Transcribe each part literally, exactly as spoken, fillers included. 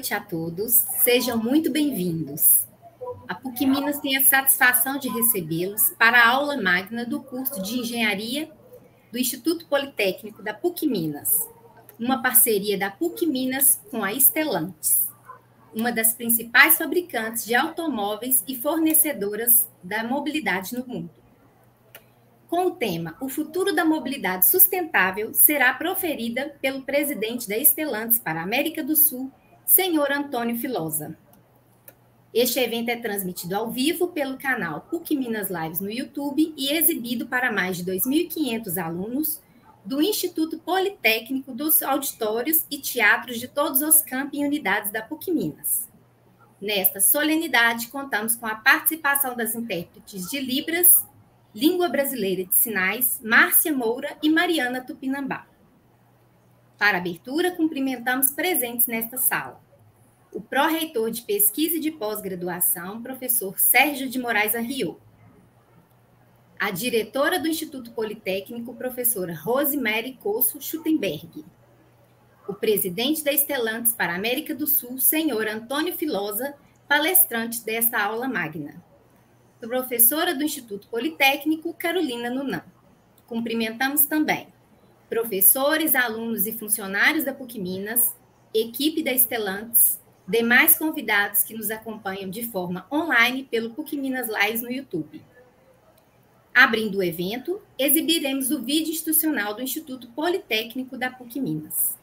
noite a todos, sejam muito bem-vindos. A PUC Minas tem a satisfação de recebê-los para a aula magna do curso de Engenharia do Instituto Politécnico da PUC Minas, uma parceria da PUC Minas com a Stellantis, uma das principais fabricantes de automóveis e fornecedoras da mobilidade no mundo. Com o tema O Futuro da Mobilidade Sustentável, será proferida pelo presidente da Stellantis para a América do Sul, senhor Antônio Filosa. Este evento é transmitido ao vivo pelo canal PUC Minas Lives no YouTube e exibido para mais de dois mil e quinhentos alunos do Instituto Politécnico dos auditórios e teatros de todos os campi e unidades da PUC Minas. Nesta solenidade, contamos com a participação das intérpretes de Libras, Língua Brasileira de Sinais, Márcia Moura e Mariana Tupinambá. Para a abertura, cumprimentamos presentes nesta sala o pró-reitor de Pesquisa e de Pós-Graduação, professor Sérgio de Moraes Arriot, a diretora do Instituto Politécnico, professora Rosemary Cosso Schuttenberg, o presidente da Stellantis para a América do Sul, senhor Antônio Filosa, palestrante desta aula magna, professora do Instituto Politécnico, Carolina Nunan. Cumprimentamos também professores, alunos e funcionários da PUC Minas, equipe da Stellantis, demais convidados que nos acompanham de forma online pelo PUC Minas Lives no YouTube. Abrindo o evento, exibiremos o vídeo institucional do Instituto Politécnico da PUC Minas.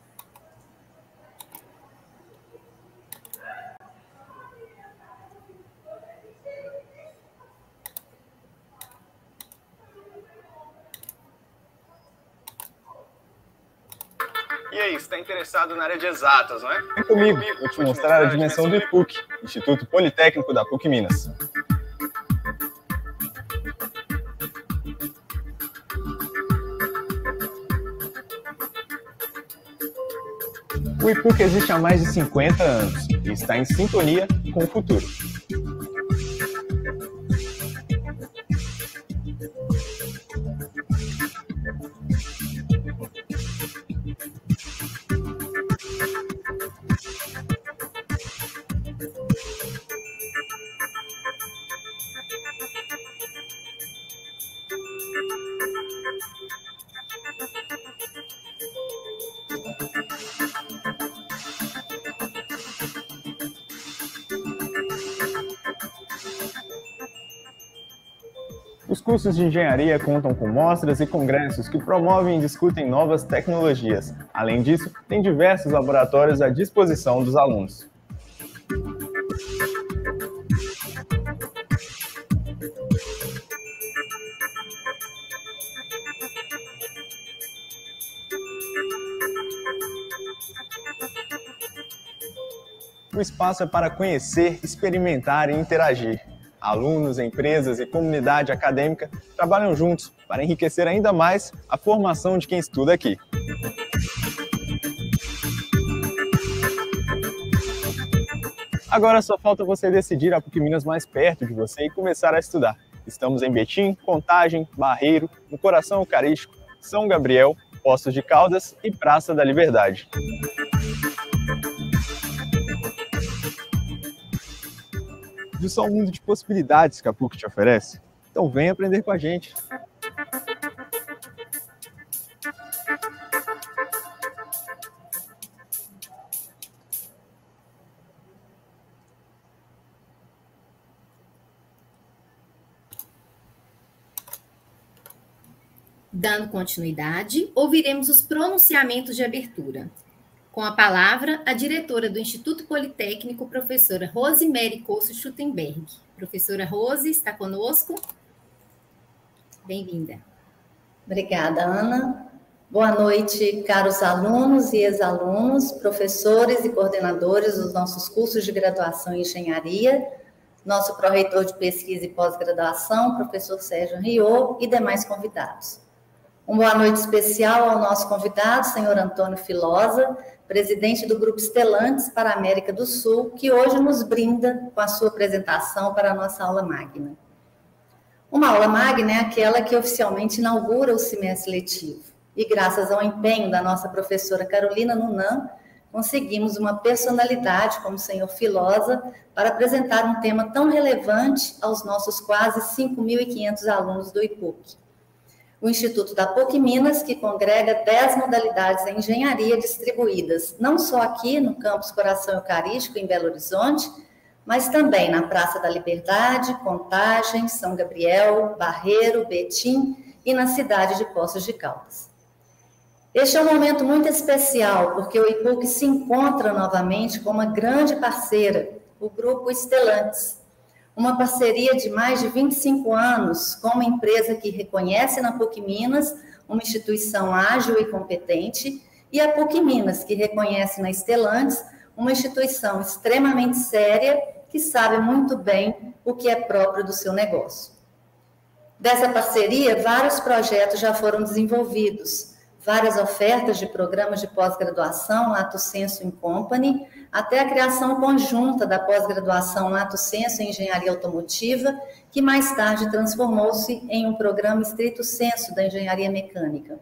E aí, você está interessado na área de exatas, não é? Vem comigo, vou te mostrar a dimensão do I P U C, Instituto Politécnico da PUC Minas. O I P U C existe há mais de cinquenta anos e está em sintonia com o futuro. Os cursos de engenharia contam com mostras e congressos que promovem e discutem novas tecnologias. Além disso, tem diversos laboratórios à disposição dos alunos. O espaço é para conhecer, experimentar e interagir. Alunos, empresas e comunidade acadêmica trabalham juntos para enriquecer ainda mais a formação de quem estuda aqui. Agora só falta você decidir a PUC Minas mais perto de você e começar a estudar. Estamos em Betim, Contagem, Barreiro, no Coração Eucarístico, São Gabriel, Poços de Caldas e Praça da Liberdade. Viu só um mundo de possibilidades que a PUC te oferece? Então vem aprender com a gente! Dando continuidade, ouviremos os pronunciamentos de abertura. Com a palavra, a diretora do Instituto Politécnico, professora Rosemary Cosso Schuttenberg. Professora Rose, está conosco? Bem-vinda. Obrigada, Ana. Boa noite, caros alunos e ex-alunos, professores e coordenadores dos nossos cursos de graduação em engenharia, nosso pró-reitor de pesquisa e pós-graduação, professor Sérgio Arriot, e demais convidados. Uma boa noite especial ao nosso convidado, senhor Antônio Filosa, presidente do Grupo Stellantis para a América do Sul, que hoje nos brinda com a sua apresentação para a nossa aula magna. Uma aula magna é aquela que oficialmente inaugura o semestre letivo. E graças ao empenho da nossa professora Carolina Nunan, conseguimos uma personalidade como o senhor Filosa para apresentar um tema tão relevante aos nossos quase cinco mil e quinhentos alunos do I P U C. O Instituto da PUC Minas, que congrega dez modalidades em engenharia distribuídas, não só aqui no campus Coração Eucarístico, em Belo Horizonte, mas também na Praça da Liberdade, Contagem, São Gabriel, Barreiro, Betim e na cidade de Poços de Caldas. Este é um momento muito especial, porque o I P U C se encontra novamente com uma grande parceira, o Grupo Stellantis, uma parceria de mais de vinte e cinco anos com uma empresa que reconhece na PUC Minas uma instituição ágil e competente, e a PUC Minas, que reconhece na Stellantis uma instituição extremamente séria, que sabe muito bem o que é próprio do seu negócio. Dessa parceria, vários projetos já foram desenvolvidos, várias ofertas de programas de pós-graduação Lato Sensu in Company, até a criação conjunta da pós-graduação Lato Sensu em Engenharia Automotiva, que mais tarde transformou-se em um programa estrito sensu da Engenharia Mecânica.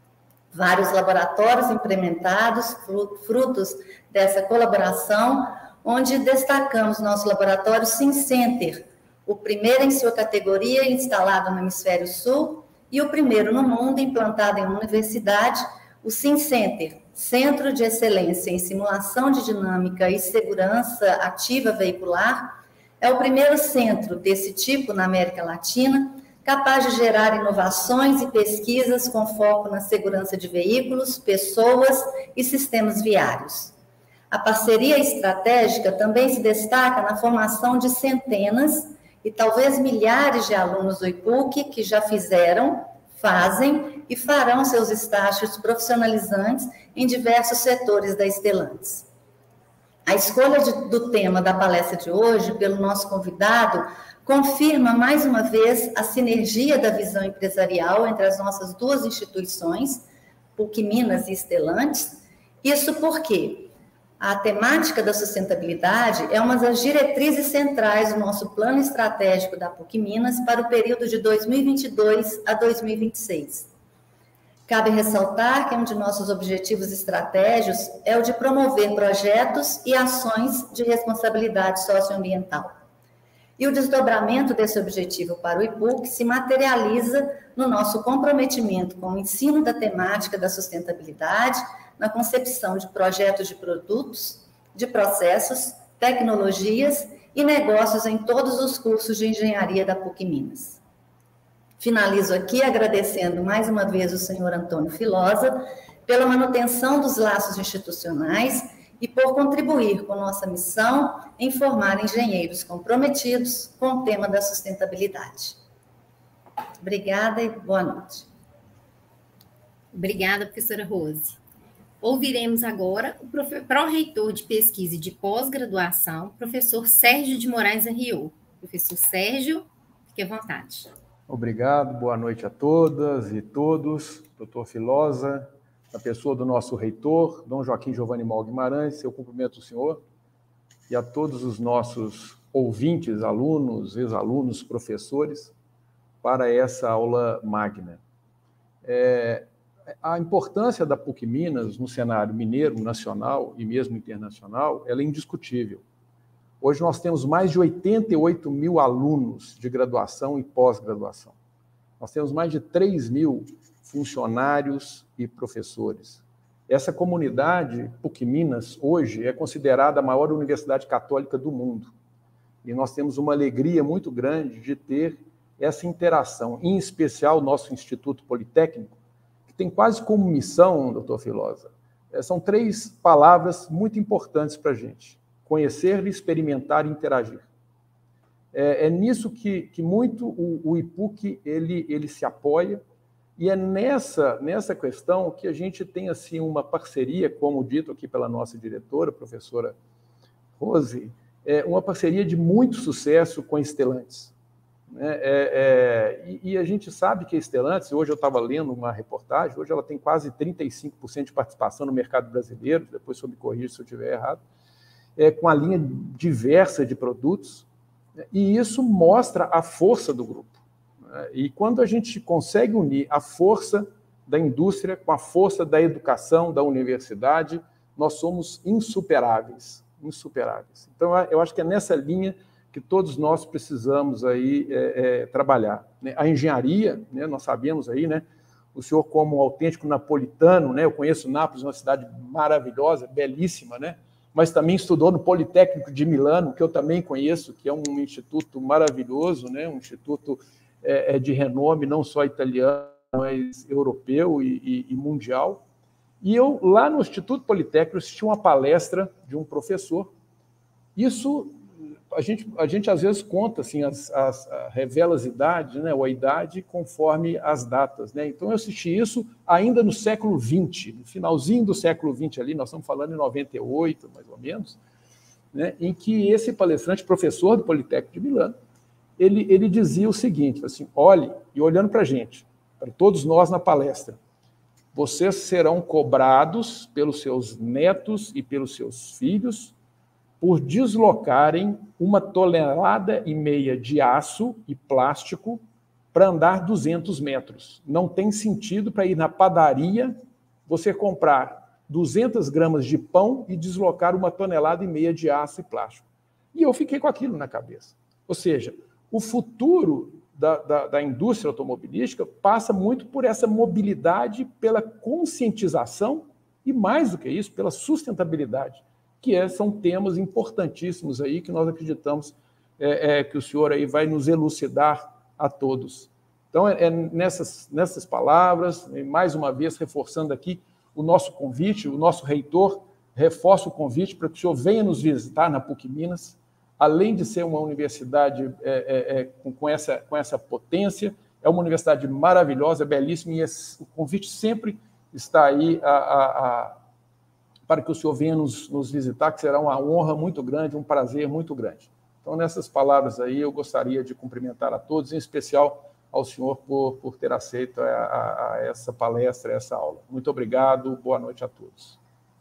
Vários laboratórios implementados, frutos dessa colaboração, onde destacamos nosso laboratório SimCenter, o primeiro em sua categoria instalado no Hemisfério Sul e o primeiro no mundo implantado em uma universidade, o SimCenter, Centro de Excelência em Simulação de Dinâmica e Segurança Ativa Veicular, é o primeiro centro desse tipo na América Latina, capaz de gerar inovações e pesquisas com foco na segurança de veículos, pessoas e sistemas viários. A parceria estratégica também se destaca na formação de centenas e talvez milhares de alunos do I P U C que já fizeram, fazem e farão seus estágios profissionalizantes em diversos setores da Stellantis. A escolha de, do tema da palestra de hoje pelo nosso convidado confirma mais uma vez a sinergia da visão empresarial entre as nossas duas instituições, PUC Minas e Stellantis. Isso porque a temática da sustentabilidade é uma das diretrizes centrais do nosso plano estratégico da PUC Minas para o período de dois mil e vinte e dois a dois mil e vinte e seis. Cabe ressaltar que um de nossos objetivos estratégicos é o de promover projetos e ações de responsabilidade socioambiental. E o desdobramento desse objetivo para o I P U C se materializa no nosso comprometimento com o ensino da temática da sustentabilidade, na concepção de projetos de produtos, de processos, tecnologias e negócios em todos os cursos de engenharia da PUC Minas. Finalizo aqui agradecendo mais uma vez o senhor Antônio Filosa pela manutenção dos laços institucionais e por contribuir com nossa missão em formar engenheiros comprometidos com o tema da sustentabilidade. Obrigada e boa noite. Obrigada, professora Rose. Ouviremos agora o pró-reitor de pesquisa e de pós-graduação, professor Sérgio de Moraes Henriot. Professor Sérgio, fique à vontade. Obrigado, boa noite a todas e todos. Doutor Filosa, na pessoa do nosso reitor, Dom Joaquim Giovanni Mal Guimarães, eu cumprimento o senhor e a todos os nossos ouvintes, alunos, ex-alunos, professores, para essa aula magna. É, a importância da PUC Minas no cenário mineiro, nacional e mesmo internacional, ela é indiscutível. Hoje nós temos mais de oitenta e oito mil alunos de graduação e pós-graduação. Nós temos mais de três mil funcionários e professores. Essa comunidade PUC Minas, hoje, é considerada a maior universidade católica do mundo. E nós temos uma alegria muito grande de ter essa interação, em especial o nosso Instituto Politécnico, que tem quase como missão, doutor Filosa, são três palavras muito importantes para a gente: conhecer, experimentar e interagir. É, é nisso que, que muito o, o I P U C ele, ele se apoia, e é nessa, nessa questão que a gente tem assim, uma parceria, como dito aqui pela nossa diretora, professora Rose, é uma parceria de muito sucesso com a Stellantis. É, é, e, e a gente sabe que a Stellantis, hoje eu estava lendo uma reportagem, hoje ela tem quase trinta e cinco por cento de participação no mercado brasileiro, depois eu me corrija se eu estiver errado, é, com a linha diversa de produtos, e isso mostra a força do grupo. E quando a gente consegue unir a força da indústria com a força da educação, da universidade, nós somos insuperáveis, insuperáveis. Então, eu acho que é nessa linha que todos nós precisamos aí é, é, trabalhar. Né? A engenharia, né, nós sabemos aí, né, o senhor como um autêntico napolitano, né, eu conheço Nápoles, uma cidade maravilhosa, belíssima, né, mas também estudou no Politécnico de Milano, que eu também conheço, que é um instituto maravilhoso, né, um instituto é, de renome, não só italiano, mas europeu e, e, e mundial. E eu, lá no Instituto Politécnico, assisti uma palestra de um professor. Isso, a gente, a gente às vezes conta, assim, as, as, revela as idades, né, ou a idade, conforme as datas. Né? Então, eu assisti isso ainda no século vinte, no finalzinho do século vinte ali, nós estamos falando em noventa e oito, mais ou menos, né, em que esse palestrante, professor do Politécnico de Milano, ele, ele dizia o seguinte, assim, olhe, e olhando para a gente, para todos nós na palestra, vocês serão cobrados pelos seus netos e pelos seus filhos por deslocarem uma tonelada e meia de aço e plástico para andar duzentos metros. Não tem sentido para ir na padaria você comprar duzentas gramas de pão e deslocar uma tonelada e meia de aço e plástico. E eu fiquei com aquilo na cabeça. Ou seja, o futuro Da, da, da indústria automobilística passa muito por essa mobilidade, pela conscientização e, mais do que isso, pela sustentabilidade, que é, são temas importantíssimos aí que nós acreditamos é, é, que o senhor aí vai nos elucidar a todos. Então, é, é nessas, nessas palavras, mais uma vez reforçando aqui o nosso convite, o nosso reitor reforça o convite para que o senhor venha nos visitar na PUC Minas. Além de ser uma universidade é, é, é, com, com, essa, com essa potência, é uma universidade maravilhosa, belíssima, e esse, o convite sempre está aí a, a, a, para que o senhor venha nos, nos visitar, que será uma honra muito grande, um prazer muito grande. Então, nessas palavras aí, eu gostaria de cumprimentar a todos, em especial ao senhor por, por ter aceito a, a, a essa palestra, essa aula. Muito obrigado, boa noite a todos.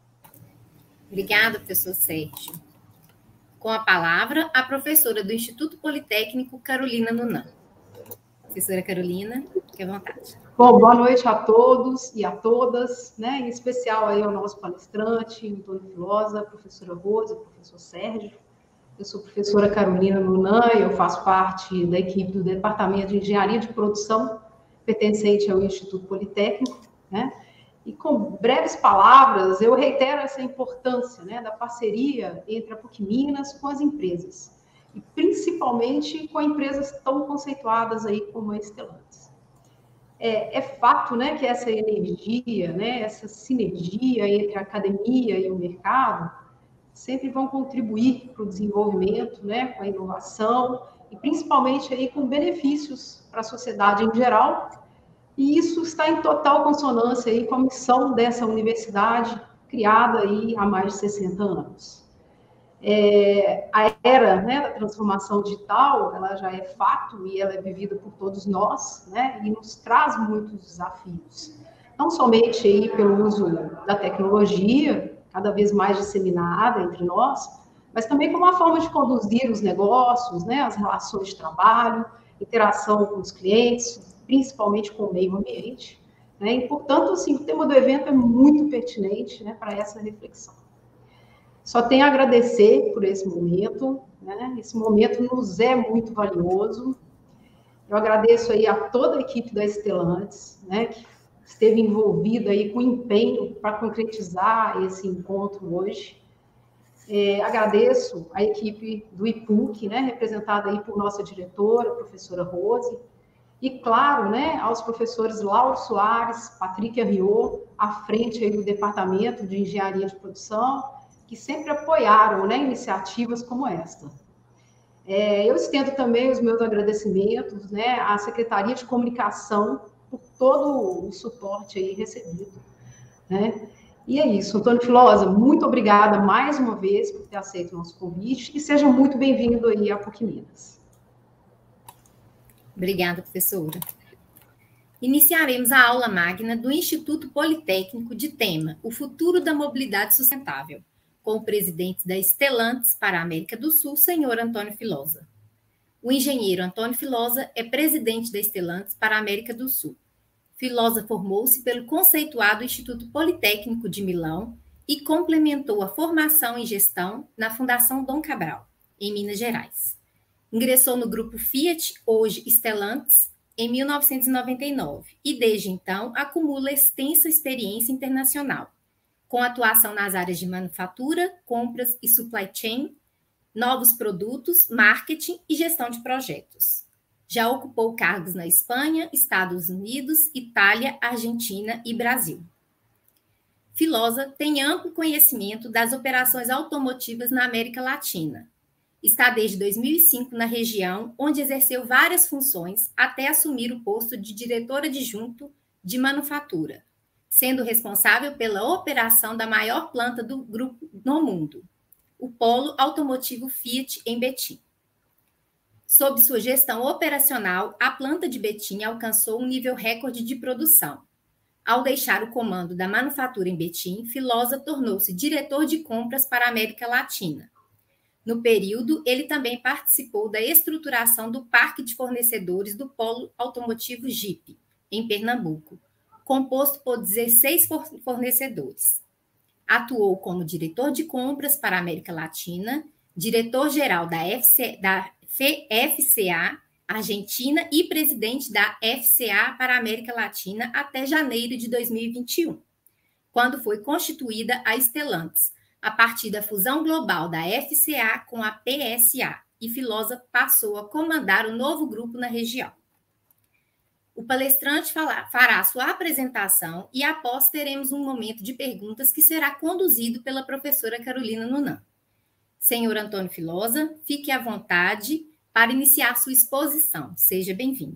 Obrigada, professor Sérgio. Com a palavra, a professora do Instituto Politécnico, Carolina Nunan. Professora Carolina, fique à vontade. Bom, boa noite a todos e a todas, né? Em especial aí ao nosso palestrante, Antônio Filosa, professora Rose, professor Sérgio. Eu sou professora Carolina Nunan e eu faço parte da equipe do Departamento de Engenharia de Produção, pertencente ao Instituto Politécnico, né? E com breves palavras, eu reitero essa importância, né, da parceria entre a PUC Minas com as empresas, e principalmente com empresas tão conceituadas aí como a Stellantis. É, é fato, né, que essa energia, né, essa sinergia entre a academia e o mercado sempre vão contribuir para o desenvolvimento, né, com a inovação, e principalmente aí com benefícios para a sociedade em geral. E isso está em total consonância aí com a missão dessa universidade, criada aí há mais de sessenta anos. É, a era, né, da transformação digital, ela já é fato e ela é vivida por todos nós, né, e nos traz muitos desafios. Não somente aí pelo uso da tecnologia, cada vez mais disseminada entre nós, mas também como uma forma de conduzir os negócios, né, as relações de trabalho, interação com os clientes, principalmente com o meio ambiente, né? E, portanto, assim, o tema do evento é muito pertinente, né, para essa reflexão. Só tenho a agradecer por esse momento, né? Esse momento nos é muito valioso. Eu agradeço aí a toda a equipe da Stellantis, né, que esteve envolvida aí com empenho para concretizar esse encontro hoje. É, agradeço a equipe do I P U C, né, representada aí por nossa diretora, a professora Rose, e, claro, né, aos professores Lauro Soares, Patrick Arriot, à frente aí do Departamento de Engenharia de Produção, que sempre apoiaram, né, iniciativas como esta. É, eu estendo também os meus agradecimentos, né, à Secretaria de Comunicação por todo o suporte aí recebido, né? E é isso, Antônio Filosa, muito obrigada mais uma vez por ter aceito o nosso convite e seja muito bem-vindo aí à PUC Minas. Obrigada, professora. Iniciaremos a aula magna do Instituto Politécnico de tema O Futuro da Mobilidade Sustentável, com o presidente da Stellantis para a América do Sul, senhor Antônio Filosa. O engenheiro Antônio Filosa é presidente da Stellantis para a América do Sul. Filosa formou-se pelo conceituado Instituto Politécnico de Milão e complementou a formação em gestão na Fundação Dom Cabral, em Minas Gerais. Ingressou no grupo Fiat, hoje Stellantis, em mil novecentos e noventa e nove e, desde então, acumula extensa experiência internacional, com atuação nas áreas de manufatura, compras e supply chain, novos produtos, marketing e gestão de projetos. Já ocupou cargos na Espanha, Estados Unidos, Itália, Argentina e Brasil. Filosa tem amplo conhecimento das operações automotivas na América Latina. Está desde dois mil e cinco na região, onde exerceu várias funções até assumir o posto de diretor adjunto de manufatura, sendo responsável pela operação da maior planta do grupo no mundo, o Polo Automotivo Fiat em Betim. Sob sua gestão operacional, a planta de Betim alcançou um nível recorde de produção. Ao deixar o comando da manufatura em Betim, Filosa tornou-se diretor de compras para a América Latina. No período, ele também participou da estruturação do parque de fornecedores do Polo Automotivo Jeep, em Pernambuco, composto por dezesseis fornecedores. Atuou como diretor de compras para a América Latina, diretor-geral da, da F C A Argentina e presidente da F C A para a América Latina até janeiro de dois mil e vinte e um, quando foi constituída a Stellantis, a partir da fusão global da F C A com a P S A, e Filosa passou a comandar o novo grupo na região. O palestrante fará sua apresentação e, após, teremos um momento de perguntas que será conduzido pela professora Carolina Nunan. Senhor Antônio Filosa, fique à vontade para iniciar sua exposição. Seja bem-vindo.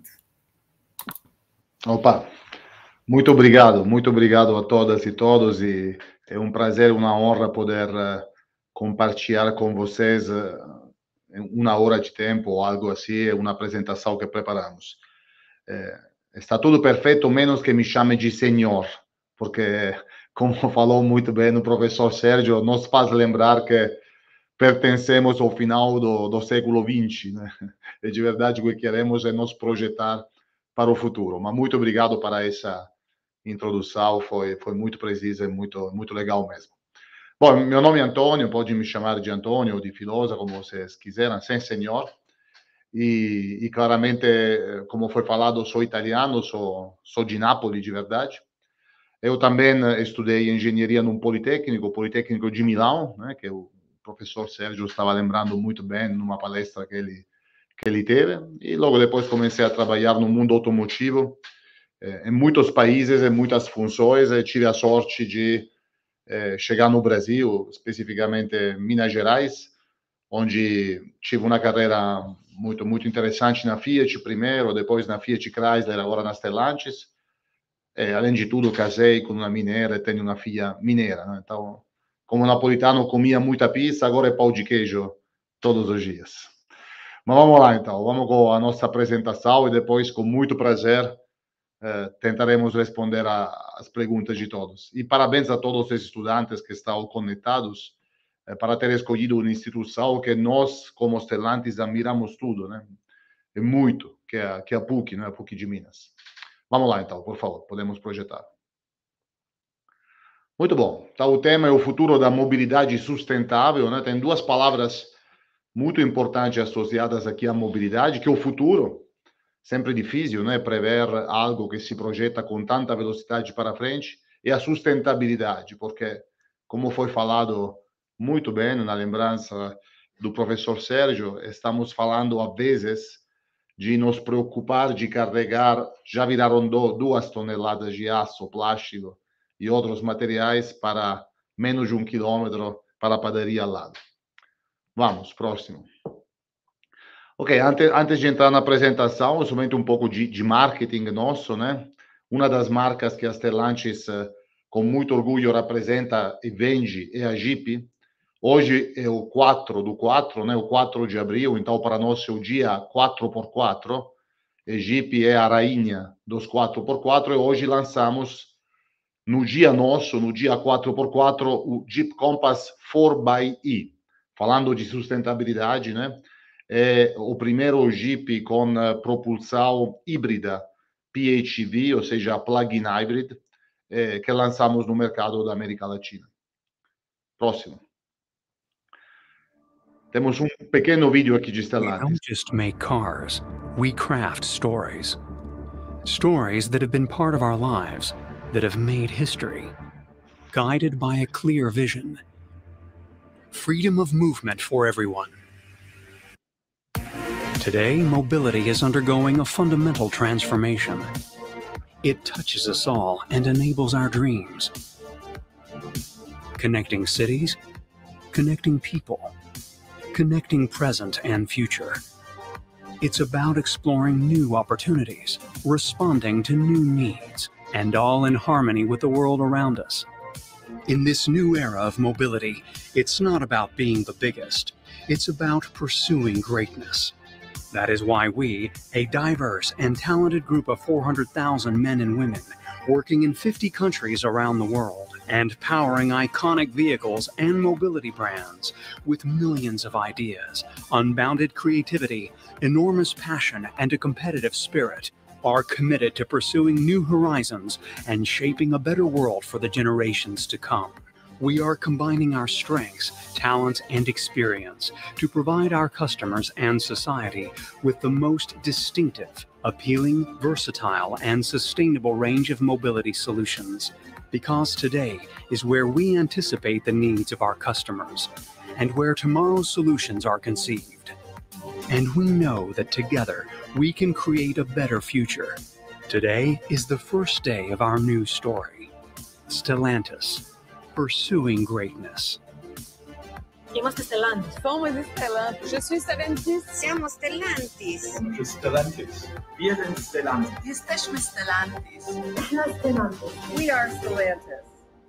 Opa, muito obrigado, muito obrigado a todas e todos, e é um prazer, uma honra poder uh, compartilhar com vocês uh, uma hora de tempo ou algo assim, uma apresentação que preparamos. É, está tudo perfeito, menos que me chame de senhor, porque, como falou muito bem o professor Sérgio, nos faz lembrar que pertencemos ao final do, do século vinte, né? E de verdade o que queremos é nos projetar para o futuro. Mas muito obrigado para essa introdução, foi, foi muito precisa e muito, muito legal mesmo. Bom, meu nome é Antônio, pode me chamar de Antônio ou de Filosa, como vocês quiserem, sem senhor. E, e claramente, como foi falado, sou italiano, sou, sou de Nápoles, de verdade. Eu também estudei engenharia num Politécnico, Politécnico de Milão, né, que o professor Sérgio estava lembrando muito bem numa palestra que ele, que ele teve. E logo depois comecei a trabalhar no mundo automotivo, em muitos países, em muitas funções, e tive a sorte de eh, chegar no Brasil, especificamente em Minas Gerais, onde tive uma carreira muito, muito interessante na Fiat primeiro, depois na Fiat Chrysler, agora na Stellantis. E, além de tudo, casei com uma mineira e tenho uma filha mineira, né? Então, como napolitano, comia muita pizza, agora é pão de queijo todos os dias. Mas vamos lá, então. Vamos com a nossa apresentação e depois, com muito prazer, Eh, tentaremos responder às perguntas de todos. E parabéns a todos os estudantes que estão conectados eh, para ter escolhido uma instituição que nós, como Stellantis, admiramos tudo, né? É muito, que é, que é a PUC, né? A PUC de Minas. Vamos lá, então, por favor, podemos projetar. Muito bom. Então, o tema é o futuro da mobilidade sustentável, né? Tem duas palavras muito importantes associadas aqui à mobilidade, que é o futuro. Sempre difícil, né, prever algo que se projeta com tanta velocidade para frente, e a sustentabilidade, porque, como foi falado muito bem na lembrança do professor Sérgio, estamos falando, às vezes, de nos preocupar de carregar, já viraram duas toneladas de aço, plástico e outros materiais para menos de um quilômetro para a padaria ao lado. Vamos, próximo. Ok, antes, antes de entrar na apresentação, somente um pouco de, de marketing nosso, né? Uma das marcas que a Stellantis, com muito orgulho, representa e vende é a Jeep. Hoje é o quatro do quatro, né? O quatro de abril, então para nós é o dia quatro por quatro. A Jeep é a rainha dos quatro por quatro e hoje lançamos, no dia nosso, no dia quatro por quatro, o Jeep Compass quatro by E. Falando de sustentabilidade, né? É o primeiro Jeep com propulsão híbrida P H E V, ou seja, plug-in hybrid, é, que lançamos no mercado da América Latina. Próximo. Temos um pequeno vídeo aqui de We Stellantis. don't just make cars, we craft stories. Stories that have been part of our lives, that have made history, guided by a clear vision. Freedom of movement for everyone. Today, mobility is undergoing a fundamental transformation. It touches us all and enables our dreams. Connecting cities, connecting people, connecting present and future. It's about exploring new opportunities, responding to new needs, and all in harmony with the world around us. In this new era of mobility, it's not about being the biggest, it's about pursuing greatness. That is why we, a diverse and talented group of four hundred thousand men and women, working in fifty countries around the world, and powering iconic vehicles and mobility brands with millions of ideas, unbounded creativity, enormous passion, and a competitive spirit, are committed to pursuing new horizons and shaping a better world for the generations to come. We are combining our strengths, talents, and experience to provide our customers and society with the most distinctive, appealing, versatile, and sustainable range of mobility solutions. Because today is where we anticipate the needs of our customers and where tomorrow's solutions are conceived. And we know that together we can create a better future. Today is the first day of our new story. Stellantis. Pursuing greatness. Siamo Stellantis. Somos Stellantis. Je suis Stellantis. Siamo Stellantis. Stellantis. Wir sind Stellantis. Jesteśmy Stellantis. Stellantis. We are Stellantis.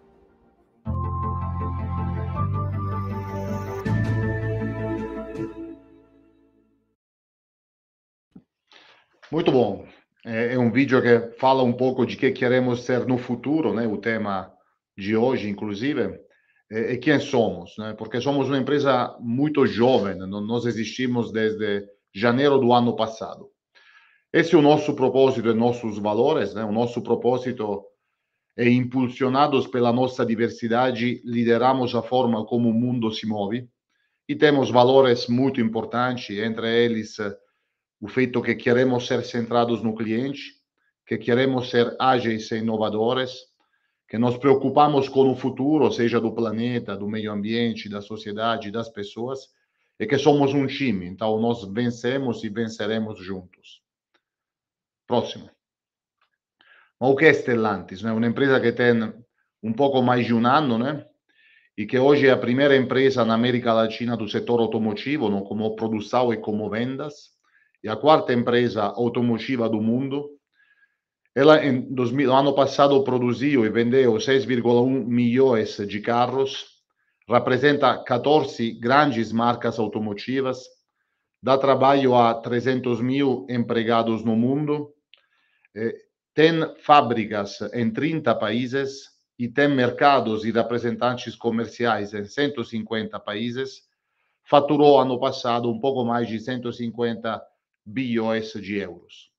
Muito bom. É, é um vídeo que fala um pouco de que queremos ser no futuro, né? O tema de hoje, inclusive, é, é quem somos, né? Porque somos uma empresa muito jovem, né? Nós existimos desde janeiro do ano passado. Esse é o nosso propósito e nossos valores, né? O nosso propósito é, impulsionados pela nossa diversidade, lideramos a forma como o mundo se move e temos valores muito importantes, entre eles o feito que queremos ser centrados no cliente, que queremos ser ágeis e inovadores, que nos preocupamos com o futuro, seja do planeta, do meio ambiente, da sociedade, das pessoas, e que somos um time. Então, nós vencemos e venceremos juntos. Próximo. Mas o que é Stellantis? É uma empresa que tem um pouco mais de um ano, né? E que hoje é a primeira empresa na América Latina do setor automotivo, não? Como produção e como vendas, e a quarta empresa automotiva do mundo. Ela, em dois mil, no ano passado, produziu e vendeu seis vírgula um milhões de carros, representa quatorze grandes marcas automotivas, dá trabalho a trezentos mil empregados no mundo, eh, tem fábricas em trinta países e tem mercados e representantes comerciais em cento e cinquenta países, faturou ano passado um pouco mais de cento e cinquenta bilhões de euros.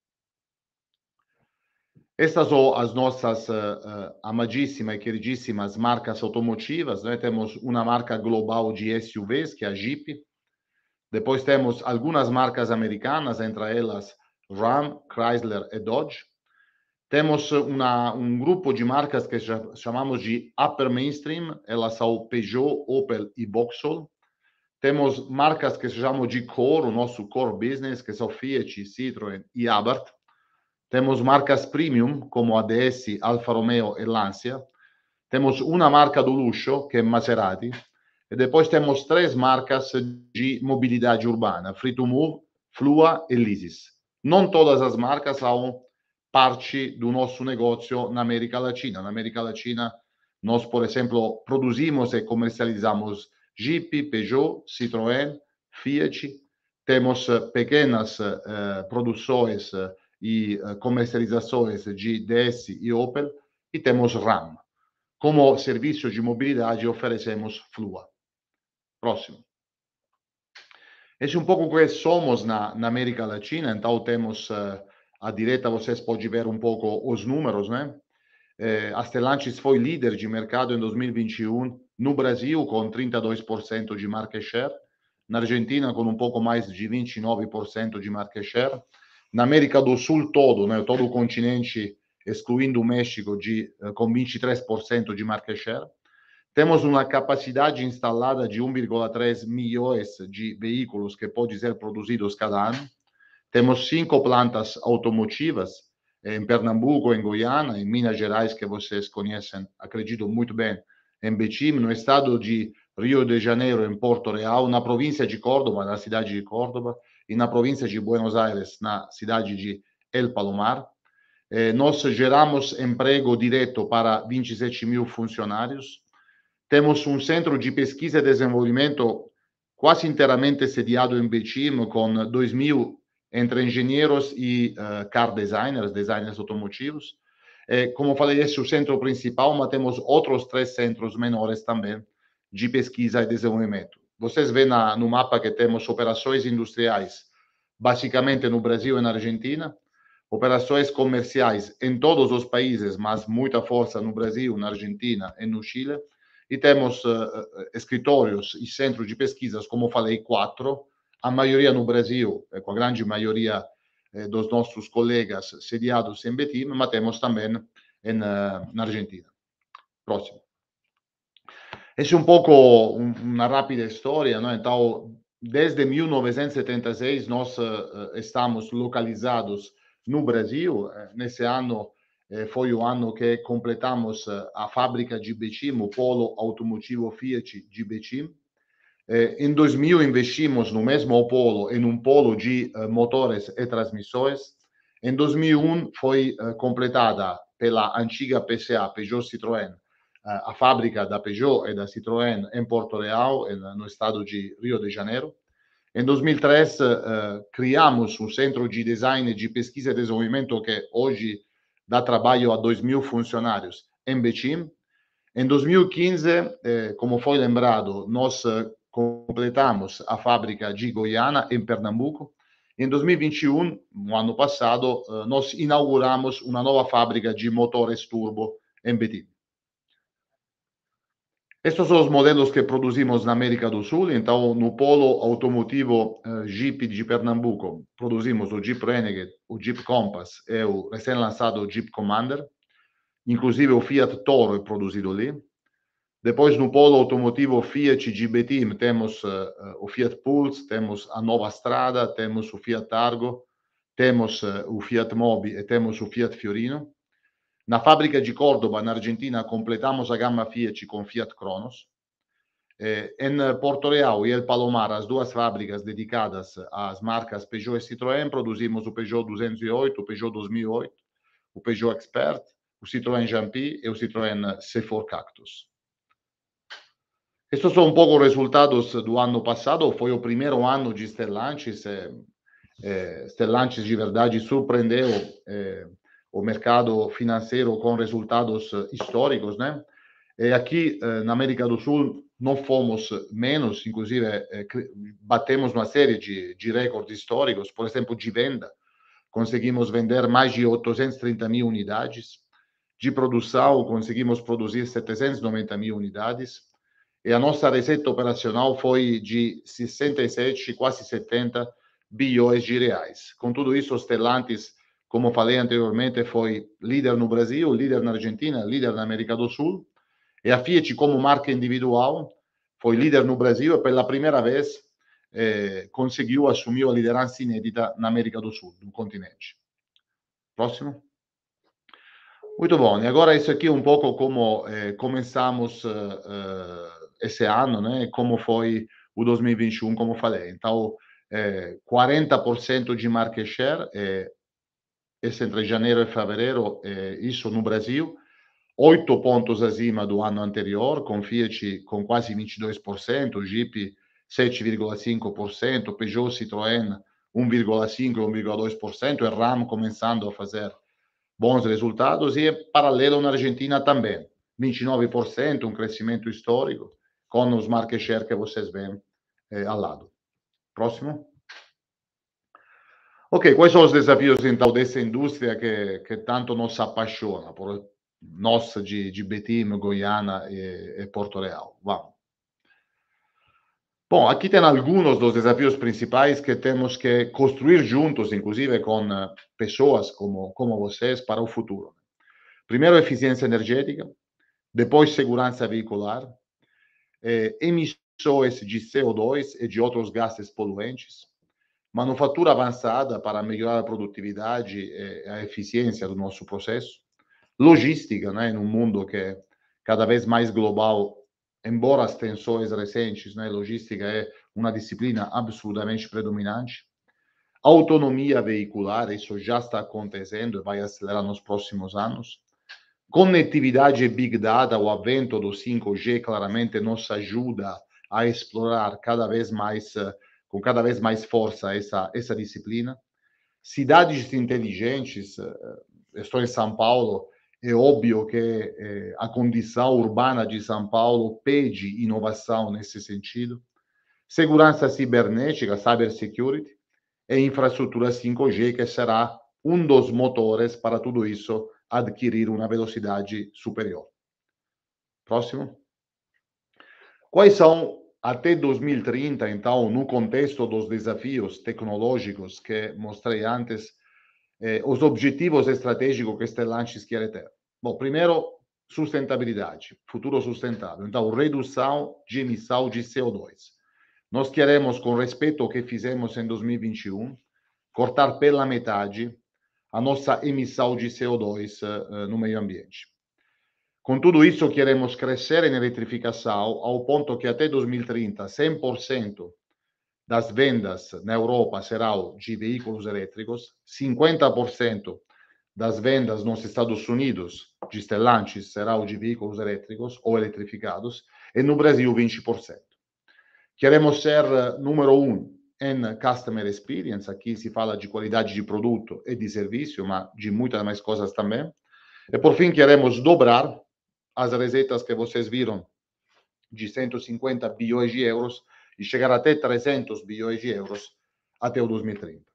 Estas são as nossas uh, uh, amadíssimas e queridíssimas marcas automotivas, né? Temos uma marca global de S U Vs, que é a Jeep. Depois temos algumas marcas americanas, entre elas Ram, Chrysler e Dodge. Temos uma, um grupo de marcas que chamamos de Upper Mainstream, elas são Peugeot, Opel e Vauxhall. Temos marcas que se chamam de Core, o nosso Core Business, que são Fiat, Citroën e Abarth. Temos marcas premium, como a D S, Alfa Romeo e Lancia. Temos uma marca do luxo, que é Maserati. E depois temos três marcas de mobilidade urbana, Free2Move, Flua e Leasys. Não todas as marcas são parte do nosso negócio na América Latina. Na América Latina, nós, por exemplo, produzimos e comercializamos Jeep, Peugeot, Citroën, Fiat. Temos pequenas uh, produções uh, e uh, comercializações de D S e Opel, e temos Ram. Como serviço de mobilidade, oferecemos Flua. Próximo. Esse é um pouco o que somos na, na América Latina, então temos uh, à direita, vocês podem ver um pouco os números, né? Eh, a Stellantis foi líder de mercado em dois mil e vinte e um no Brasil com trinta e dois por cento de market share, na Argentina com um pouco mais de vinte e nove por cento de market share, na América do Sul todo, né, todo o continente, excluindo o México, de, com vinte e três por cento de market share. Temos uma capacidade instalada de um vírgula três milhões de veículos que podem ser produzidos cada ano. Temos cinco plantas automotivas em Pernambuco, em Goiânia, em Minas Gerais, que vocês conhecem, acredito, muito bem, em Betim, no estado de Rio de Janeiro, em Porto Real, na província de Córdoba, na cidade de Córdoba, e na província de Buenos Aires, na cidade de El Palomar. Eh, nós geramos emprego direto para vinte e sete mil funcionários. Temos um centro de pesquisa e desenvolvimento quase inteiramente sediado em Betim, com dois mil entre engenheiros e uh, car designers, designers automotivos. Eh, como falei, esse é o centro principal, mas temos outros três centros menores também de pesquisa e desenvolvimento. Vocês veem na, no mapa que temos operações industriais, basicamente no Brasil e na Argentina, operações comerciais em todos os países, mas muita força no Brasil, na Argentina e no Chile, e temos uh, escritórios e centros de pesquisas, como falei, quatro, a maioria no Brasil, com a grande maioria eh, dos nossos colegas sediados em Betim, mas temos também em, uh, na Argentina. Próximo. Essa é um pouco um, uma rápida história, não? Então, desde mil novecentos e setenta e seis, nós uh, estamos localizados no Brasil. Nesse ano, uh, foi o ano que completamos uh, a fábrica de Betim, o polo automotivo Fiat de Betim. Uh, em dois mil, investimos no mesmo polo, em um polo de uh, motores e transmissões. Em dois mil e um, foi uh, completada pela antiga P C A, Peugeot Citroën, a fábrica da Peugeot e da Citroën em Porto Real, no estado de Rio de Janeiro. Em dois mil e três, uh, criamos um centro de design, de pesquisa e desenvolvimento que hoje dá trabalho a dois mil funcionários em Betim. Em dois mil e quinze, eh, como foi lembrado, nós uh, completamos a fábrica de Goiânia, em Pernambuco. Em dois mil e vinte e um, no ano passado, uh, nós inauguramos uma nova fábrica de motores turbo em Betim. Estes são os modelos que produzimos na América do Sul. Então, no polo automotivo uh, Jeep de Pernambuco, produzimos o Jeep Renegade, o Jeep Compass e o recém-lançado Jeep Commander. Inclusive, o Fiat Toro é produzido ali. Depois, no polo automotivo Fiat de Betim, temos uh, o Fiat Pulse, temos a Nova Strada, temos o Fiat Argo, temos uh, o Fiat Mobi e temos o Fiat Fiorino. Na fábrica de Córdoba, na Argentina, completamos a gama Fiat com Fiat Cronos. Eh, em Porto Real e El Palomar, as duas fábricas dedicadas às marcas Peugeot e Citroën, produzimos o Peugeot duzentos e oito, o Peugeot dois mil e oito, o Peugeot Expert, o Citroën Jumpy e o Citroën C quatro Cactus. Estes são um pouco os resultados do ano passado. Foi o primeiro ano de Stellantis. Eh, eh, Stellantis, de verdade, surpreendeu eh, o mercado financeiro com resultados históricos, né? E aqui na América do Sul não fomos menos, inclusive batemos uma série de, de recordes históricos. Por exemplo, de venda, conseguimos vender mais de oitocentas e trinta mil unidades. De produção, conseguimos produzir setecentas e noventa mil unidades. E a nossa receita operacional foi de sessenta e sete, quase setenta bilhões de reais. Com tudo isso, Stellantis, como falei anteriormente, foi líder no Brasil, líder na Argentina, líder na América do Sul. E a Fiat, como marca individual, foi líder no Brasil e pela primeira vez eh, conseguiu assumir a liderança inédita na América do Sul, no continente. Próximo. Muito bom. E agora isso aqui é um pouco como eh, começamos uh, uh, esse ano, né? Como foi o dois mil e vinte e um, como falei. Então, eh, quarenta por cento de market share, eh, esse entre janeiro e fevereiro, eh, isso no Brasil, oito pontos acima do ano anterior, com Fiat com quase vinte e dois por cento, Jeep sete vírgula cinco por cento, Peugeot Citroën um vírgula cinco por cento, um vírgula dois por cento, e Ram começando a fazer bons resultados, e paralelo na Argentina também, vinte e nove por cento, um crescimento histórico, com os market share que vocês veem eh, ao lado. Próximo. Ok, quais são os desafios, então, dessa indústria que, que tanto nos apaixona? Por, nós de, de Betim, Goiânia e, e Porto Real. Vamos. Bom, aqui tem alguns dos desafios principais que temos que construir juntos, inclusive com pessoas como, como vocês, para o futuro. Primeiro, eficiência energética, depois, segurança veicular, eh, emissões de C O dois e de outros gases poluentes, manufatura avançada para melhorar a produtividade e a eficiência do nosso processo, logística, né, em um mundo que é cada vez mais global, embora as tensões recentes, né, logística é uma disciplina absolutamente predominante. Autonomia veicular, isso já está acontecendo e vai acelerar nos próximos anos. Conectividade e Big Data, o advento do cinco G claramente nos ajuda a explorar cada vez mais, com cada vez mais força essa, essa disciplina. Cidades inteligentes, estou em São Paulo, é óbvio que eh, a condição urbana de São Paulo pede inovação nesse sentido. Segurança cibernética, cyber security, e infraestrutura cinco G, que será um dos motores para tudo isso adquirir uma velocidade superior. Próximo. Quais são, até dois mil e trinta, então, no contexto dos desafios tecnológicos que mostrei antes, Eh, os objetivos estratégicos que Stellantis quer ter? Bom, primeiro, sustentabilidade, futuro sustentável. Então, redução de emissão de C O dois. Nós queremos, com respeito ao que fizemos em dois mil e vinte e um, cortar pela metade a nossa emissão de C O dois uh, no meio ambiente. Com tudo isso, queremos crescer em eletrificação ao ponto que até dois mil e trinta, cem por cento das vendas na Europa serão de veículos elétricos, cinquenta por cento das vendas nos Estados Unidos de Stellantis serão de veículos elétricos ou eletrificados, e no Brasil vinte por cento. Queremos ser uh, número um em Customer Experience, aqui se fala de qualidade de produto e de serviço, mas de muitas mais coisas também. E por fim, queremos dobrar as receitas que vocês viram de cento e cinquenta bilhões de euros e chegar até trezentos bilhões de euros até o dois mil e trinta.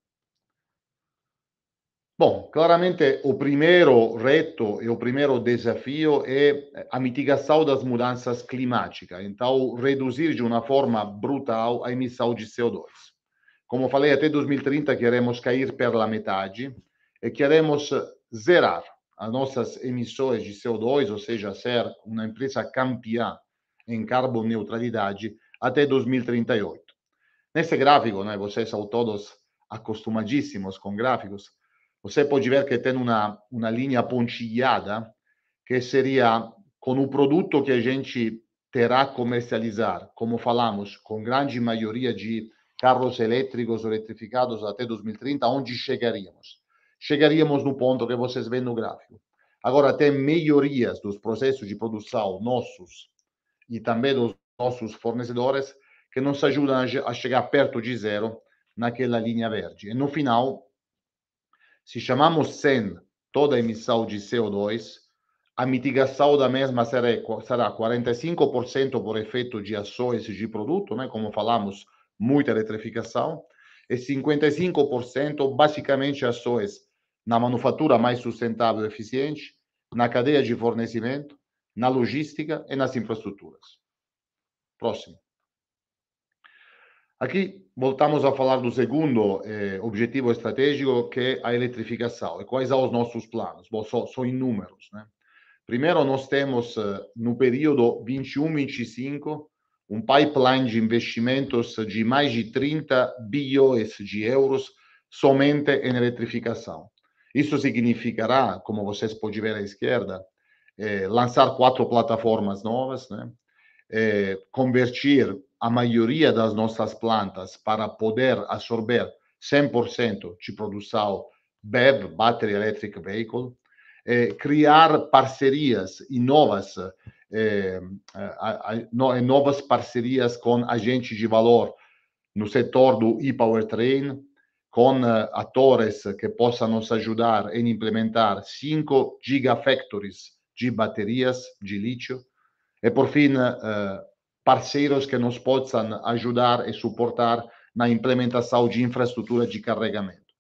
Bom, claramente o primeiro reto e o primeiro desafio é a mitigação das mudanças climáticas. Então, reduzir de uma forma brutal a emissão de C O dois. Como falei, até dois mil e trinta queremos cair pela metade e queremos zerar as nossas emissões de C O dois, ou seja, ser uma empresa campeã em carboneutralidade até dois mil e trinta e oito. Nesse gráfico, né, vocês são todos acostumadíssimos com gráficos, você pode ver que tem uma, uma linha pontilhada, que seria com o produto que a gente terá que comercializar, como falamos, com grande maioria de carros elétricos ou eletrificados até dois mil e trinta, onde chegaríamos? Chegaríamos no ponto que vocês veem no gráfico. Agora, tem melhorias dos processos de produção nossos e também dos nossos fornecedores que nos ajudam a chegar perto de zero naquela linha verde. E no final, se chamamos sem toda a emissão de C O dois, a mitigação da mesma será, será quarenta e cinco por cento por efeito de ações de produto, né? Como falamos, muita eletrificação, e cinquenta e cinco por cento basicamente ações na manufatura mais sustentável e eficiente, na cadeia de fornecimento, na logística e nas infraestruturas. Próximo. Aqui voltamos a falar do segundo eh, objetivo estratégico, que é a eletrificação. E quais são os nossos planos? Bom, são, são inúmeros, né? Primeiro, nós temos, uh, no período vinte e um vinte e cinco, um pipeline de investimentos de mais de trinta bilhões de euros somente em eletrificação. Isso significará, como vocês podem ver à esquerda, eh, lançar quatro plataformas novas, né? Eh, convertir a maioria das nossas plantas para poder absorver cem por cento de produção B E V, Battery Electric Vehicle, eh, criar parcerias e novas, eh, a, a, no, novas parcerias com agentes de valor no setor do e-powertrain, com uh, atores que possam nos ajudar em implementar cinco gigafactories de baterias de lítio, e por fim, uh, parceiros que nos possam ajudar e suportar na implementação de infraestrutura de carregamento.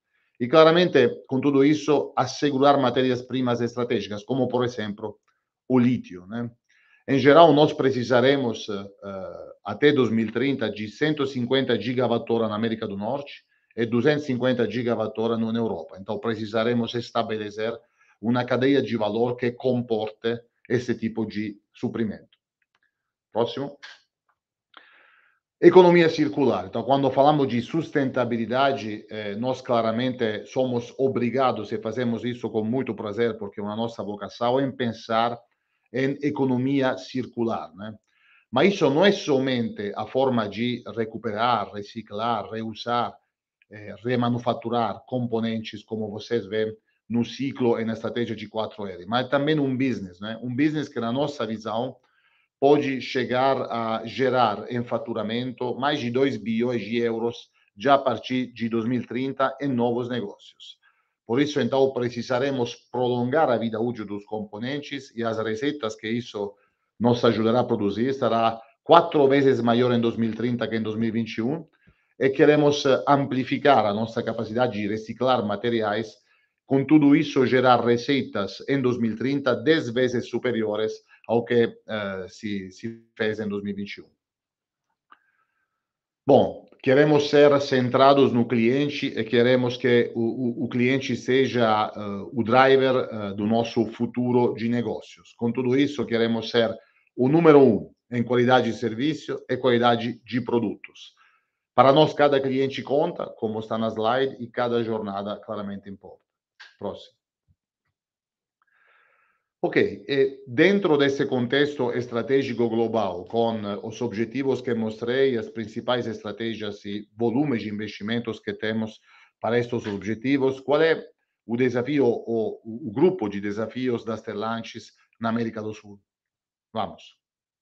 E claramente, com tudo isso, assegurar matérias-primas estratégicas, como, por exemplo, o lítio, né? Em geral, nós precisaremos, uh, até dois mil e trinta, de cento e cinquenta gigawatt-hora na América do Norte e duzentos e cinquenta gigawatt-hora na Europa. Então, precisaremos estabelecer uma cadeia de valor que comporte esse tipo de suprimento. Próximo. Economia circular. Então, quando falamos de sustentabilidade, eh, nós claramente somos obrigados, e fazemos isso com muito prazer, porque é uma nossa vocação, em pensar em economia circular, né? Mas isso não é somente a forma de recuperar, reciclar, reusar, eh, remanufaturar componentes, como vocês veem no ciclo e na estratégia de quatro R, mas também um business, né? Um business que, na nossa visão, pode chegar a gerar em faturamento mais de dois bilhões de euros já a partir de dois mil e trinta em novos negócios. Por isso, então, precisaremos prolongar a vida útil dos componentes e as receitas que isso nos ajudará a produzir será quatro vezes maior em dois mil e trinta que em dois mil e vinte e um e queremos amplificar a nossa capacidade de reciclar materiais. Com tudo isso, gerar receitas em dois mil e trinta dez vezes superiores ao que uh, se, se fez em dois mil e vinte e um. Bom, queremos ser centrados no cliente e queremos que o, o, o cliente seja uh, o driver uh, do nosso futuro de negócios. Com tudo isso, queremos ser o número um em qualidade de serviço e qualidade de produtos. Para nós, cada cliente conta, como está na slide, e cada jornada claramente importa. Próximo. Ok, e dentro desse contexto estratégico global, com os objetivos que mostrei, as principais estratégias e volumes de investimentos que temos para estes objetivos, qual é o desafio, ou o grupo de desafios das Stellantis na América do Sul? Vamos.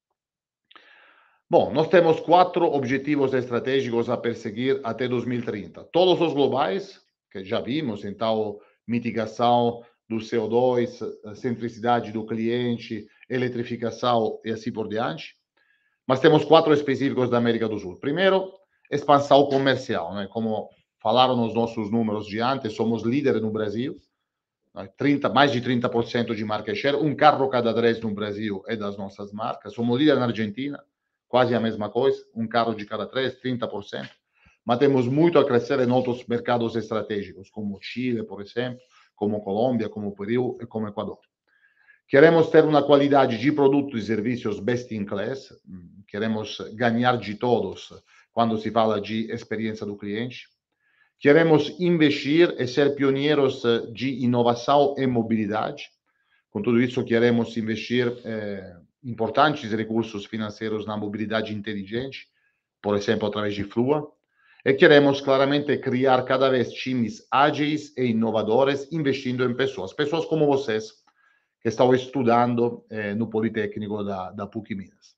Bom, nós temos quatro objetivos estratégicos a perseguir até dois mil e trinta. Todos os globais, que já vimos, então, mitigação do C O dois, centricidade do cliente, eletrificação e assim por diante. Mas temos quatro específicos da América do Sul. Primeiro, expansão comercial, né? Como falaram nos nossos números de antes, somos líderes no Brasil, né? trinta, mais de trinta por cento de market share, um carro cada três no Brasil é das nossas marcas. Somos líderes na Argentina, quase a mesma coisa, um carro de cada três, trinta por cento. Mas temos muito a crescer em outros mercados estratégicos, como Chile, por exemplo, como Colômbia, como Peru e como Equador. Queremos ter uma qualidade de produtos e serviços best in class, queremos ganhar de todos quando se fala de experiência do cliente. Queremos investir e ser pioneiros de inovação e mobilidade. Com tudo isso, queremos investir eh, importantes recursos financeiros na mobilidade inteligente, por exemplo, através de Flua. E queremos claramente criar cada vez times ágeis e inovadores, investindo em pessoas. Pessoas como vocês, que estão estudando eh, no Politécnico da, da PUC Minas.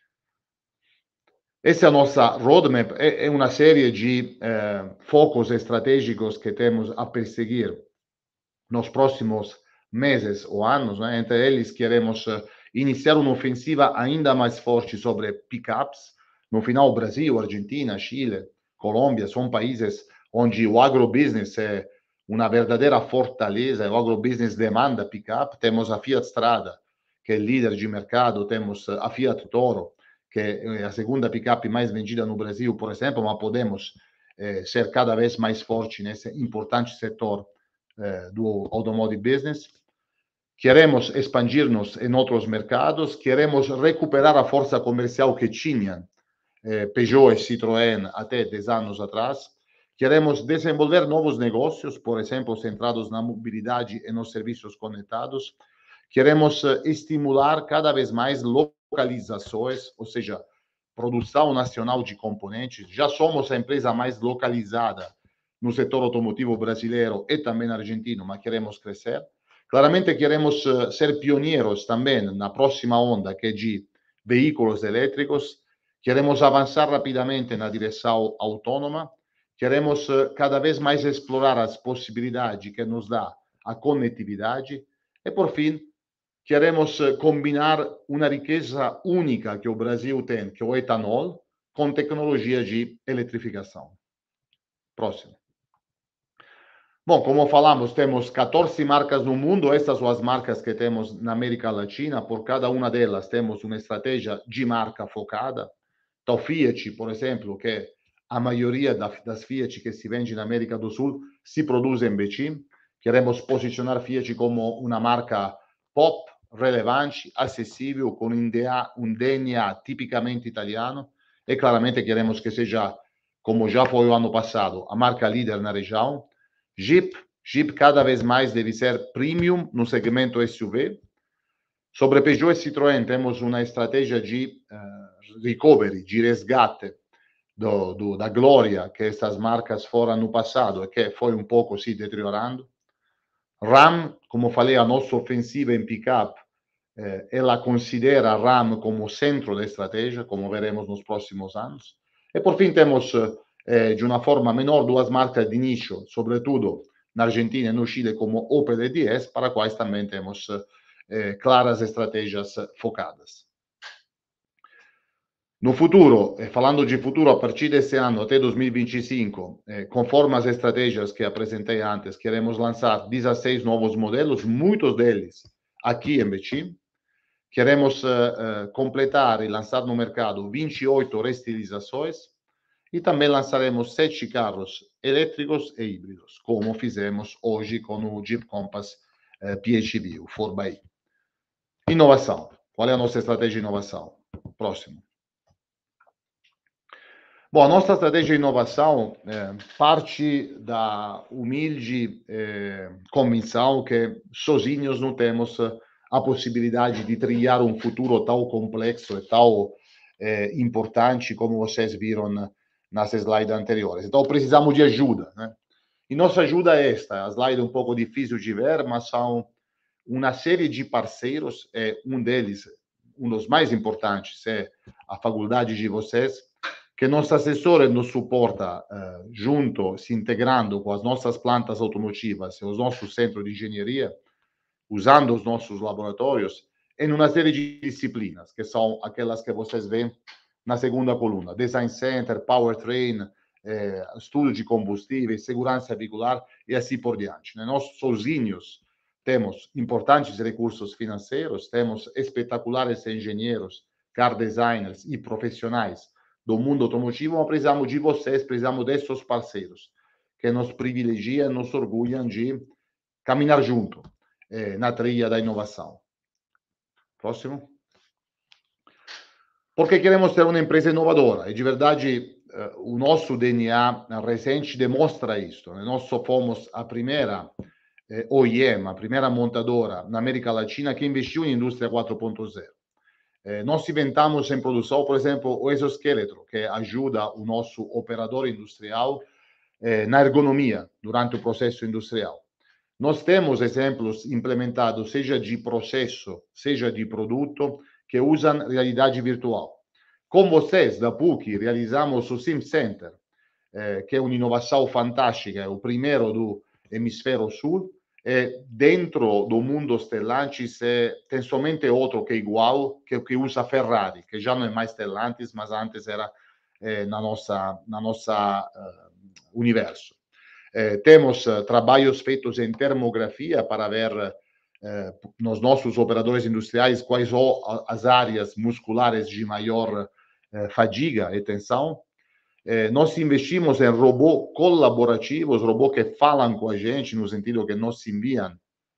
Essa é a nossa roadmap, é, é uma série de eh, focos estratégicos que temos a perseguir nos próximos meses ou anos, né? Entre eles, queremos uh, iniciar uma ofensiva ainda mais forte sobre pickups. No final, Brasil, Argentina, Chile, Colômbia são países onde o agrobusiness é uma verdadeira fortaleza, o agrobusiness demanda pick-up. Temos a Fiat Strada, que é líder de mercado, temos a Fiat Toro, que é a segunda pick-up mais vendida no Brasil, por exemplo, mas podemos eh, ser cada vez mais forte nesse importante setor eh, do automotive business. Queremos expandir-nos em outros mercados, queremos recuperar a força comercial que tinham Eh, Peugeot e Citroën até dez anos atrás. Queremos desenvolver novos negócios, por exemplo, centrados na mobilidade e nos serviços conectados. Queremos uh, estimular cada vez mais localizações, ou seja, produção nacional de componentes. Já somos a empresa mais localizada no setor automotivo brasileiro e também argentino, mas queremos crescer. Claramente queremos uh, ser pioneiros também na próxima onda, que é de veículos elétricos. Queremos avançar rapidamente na direção autônoma, queremos cada vez mais explorar as possibilidades que nos dá a conectividade e, por fim, queremos combinar uma riqueza única que o Brasil tem, que é o etanol, com tecnologia de eletrificação. Próximo. Bom, como falamos, temos catorze marcas no mundo, essas são as marcas que temos na América Latina, por cada uma delas temos uma estratégia de marca focada. Então, Fiat, por exemplo, que a maioria das Fiat que se vende na América do Sul se produz em Betim. Queremos posicionar Fiat como uma marca pop, relevante, acessível, com um D N A tipicamente italiano, e claramente queremos que seja, como já foi o ano passado, a marca líder na região. Jeep, Jeep cada vez mais deve ser premium no segmento S U V. Sobre Peugeot e Citroën temos uma estratégia de uh, recovery, de resgate do, do, da glória que essas marcas foram no passado e que foi um pouco se deteriorando. Ram, como falei, a nossa ofensiva em pick-up, eh, ela considera a Ram como centro da estratégia, como veremos nos próximos anos. E por fim temos, eh, de uma forma menor, duas marcas de nicho, sobretudo na Argentina e no Chile, como Opel e D S, para quais também temos eh, claras estratégias focadas. No futuro, e falando de futuro, a partir desse ano até dois mil e vinte e cinco, eh, conforme as estratégias que apresentei antes, queremos lançar dezesseis novos modelos, muitos deles aqui em Betim. Queremos uh, uh, completar e lançar no mercado vinte e oito restilizações e também lançaremos sete carros elétricos e híbridos, como fizemos hoje com o Jeep Compass uh, P H E V, o quatro by E. Inovação. Qual é a nossa estratégia de inovação? Próximo. Bom, a nossa estratégia de inovação é, parte da humilde é, convicção que sozinhos não temos a possibilidade de trilhar um futuro tão complexo e tão é, importante como vocês viram nas slides anteriores. Então, precisamos de ajuda, né? E nossa ajuda é esta. A slide é um pouco difícil de ver, mas são uma série de parceiros. É, um deles, um dos mais importantes, é a faculdade de vocês, que nos assessora e nos suporta uh, junto, se integrando com as nossas plantas automotivas e os nossos centros de engenharia, usando os nossos laboratórios, em uma série de disciplinas, que são aquelas que vocês veem na segunda coluna. Design Center, Powertrain, eh, estudo de combustíveis, segurança veicular e assim por diante. Nós sozinhos temos importantes recursos financeiros, temos espetaculares engenheiros, car designers e profissionais do mundo automotivo, mas precisamos de vocês, precisamos desses parceiros que nos privilegiam, nos orgulham de caminhar junto eh, na trilha da inovação. Próximo. Porque queremos ser uma empresa inovadora e, de verdade, eh, o nosso D N A recente demonstra isso. Nós só fomos a primeira eh, O E M, a primeira montadora na América Latina que investiu em indústria quatro ponto zero. Eh, nós inventamos em produção, por exemplo, o exoesqueleto, que ajuda o nosso operador industrial eh, na ergonomia durante o processo industrial. Nós temos exemplos implementados, seja de processo, seja de produto, que usam realidade virtual. Com vocês, da P U C, realizamos o Sim Center, eh, que é uma inovação fantástica, é o primeiro do hemisfério sul. E dentro do mundo Stellantis é, tem somente outro que é igual, que é o que usa Ferrari, que já não é mais Stellantis, mas antes era eh, na nossa, na nossa uh, universo. Eh, temos uh, trabalhos feitos em termografia para ver uh, nos nossos operadores industriais quais são as áreas musculares de maior uh, fadiga e tensão. Eh, nós investimos em robôs colaborativos, robôs que falam com a gente, no sentido que nos enviam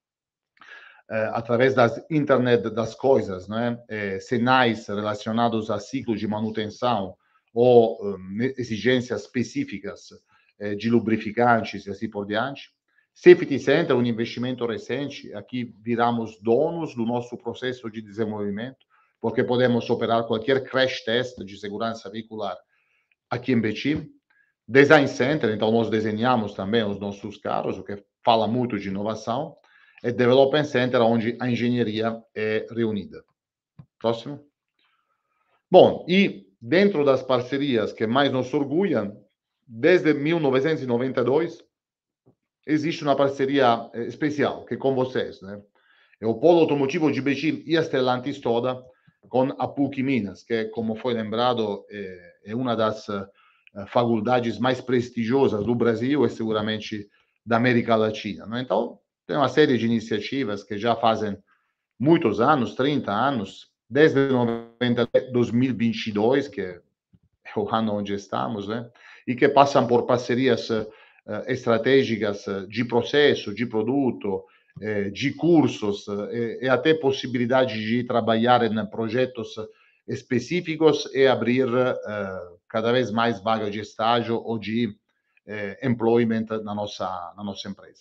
eh, através das internet das coisas, né? eh, sinais relacionados a ciclo de manutenção ou um, exigências específicas eh, de lubrificantes e assim por diante. Safety Center, um investimento recente, aqui viramos donos do nosso processo de desenvolvimento, porque podemos operar qualquer crash test de segurança veicular aqui em Betim. Design Center, então nós desenhamos também os nossos carros, o que fala muito de inovação. E Development Center, onde a engenharia é reunida. Próximo. Bom, e dentro das parcerias que mais nos orgulham, desde mil novecentos e noventa e dois, existe uma parceria especial, que é com vocês, né? É o Polo Automotivo de Betim e a Stellantis toda, com a P U C Minas, que, como foi lembrado, é, é uma das uh, faculdades mais prestigiosas do Brasil e seguramente da América Latina, né? Então, tem uma série de iniciativas que já fazem muitos anos, trinta anos, desde dois mil e vinte e dois, que é o ano onde estamos, né? E que passam por parcerias uh, estratégicas uh, de processo, de produto, uh, de cursos uh, e, e até possibilidade de trabalhar em projetos específicos e abrir uh, cada vez mais vagas de estágio ou de uh, employment na nossa, na nossa empresa.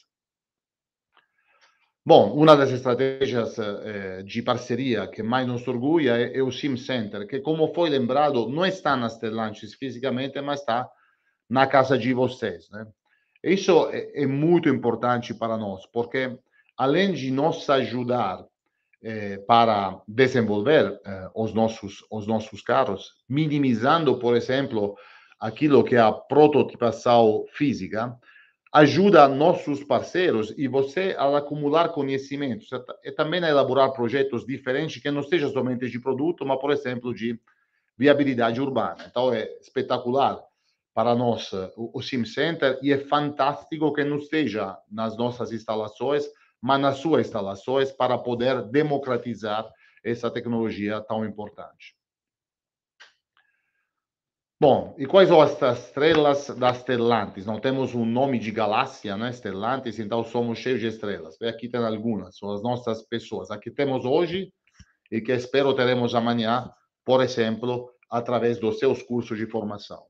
Bom, uma das estratégias eh, de parceria que mais nos orgulha é, é o Sim Center, que, como foi lembrado, não está nas Stellantis fisicamente, mas está na casa de vocês, né? Isso é, é muito importante para nós, porque além de nos ajudar eh, para desenvolver eh, os nossos os nossos carros, minimizando, por exemplo, aquilo que é a prototipação física, ajuda nossos parceiros e você a acumular conhecimentos e também a elaborar projetos diferentes que não sejam somente de produto, mas, por exemplo, de viabilidade urbana. Então, é espetacular para nós o, o Sim Center e é fantástico que não esteja nas nossas instalações, mas nas suas instalações para poder democratizar essa tecnologia tão importante. Bom, e quais são as estrelas das Stellantis? Não temos um nome de galáxia, né? Stellantis, então somos cheios de estrelas. E aqui tem algumas, são as nossas pessoas. Aqui temos hoje e que espero teremos amanhã, por exemplo, através dos seus cursos de formação.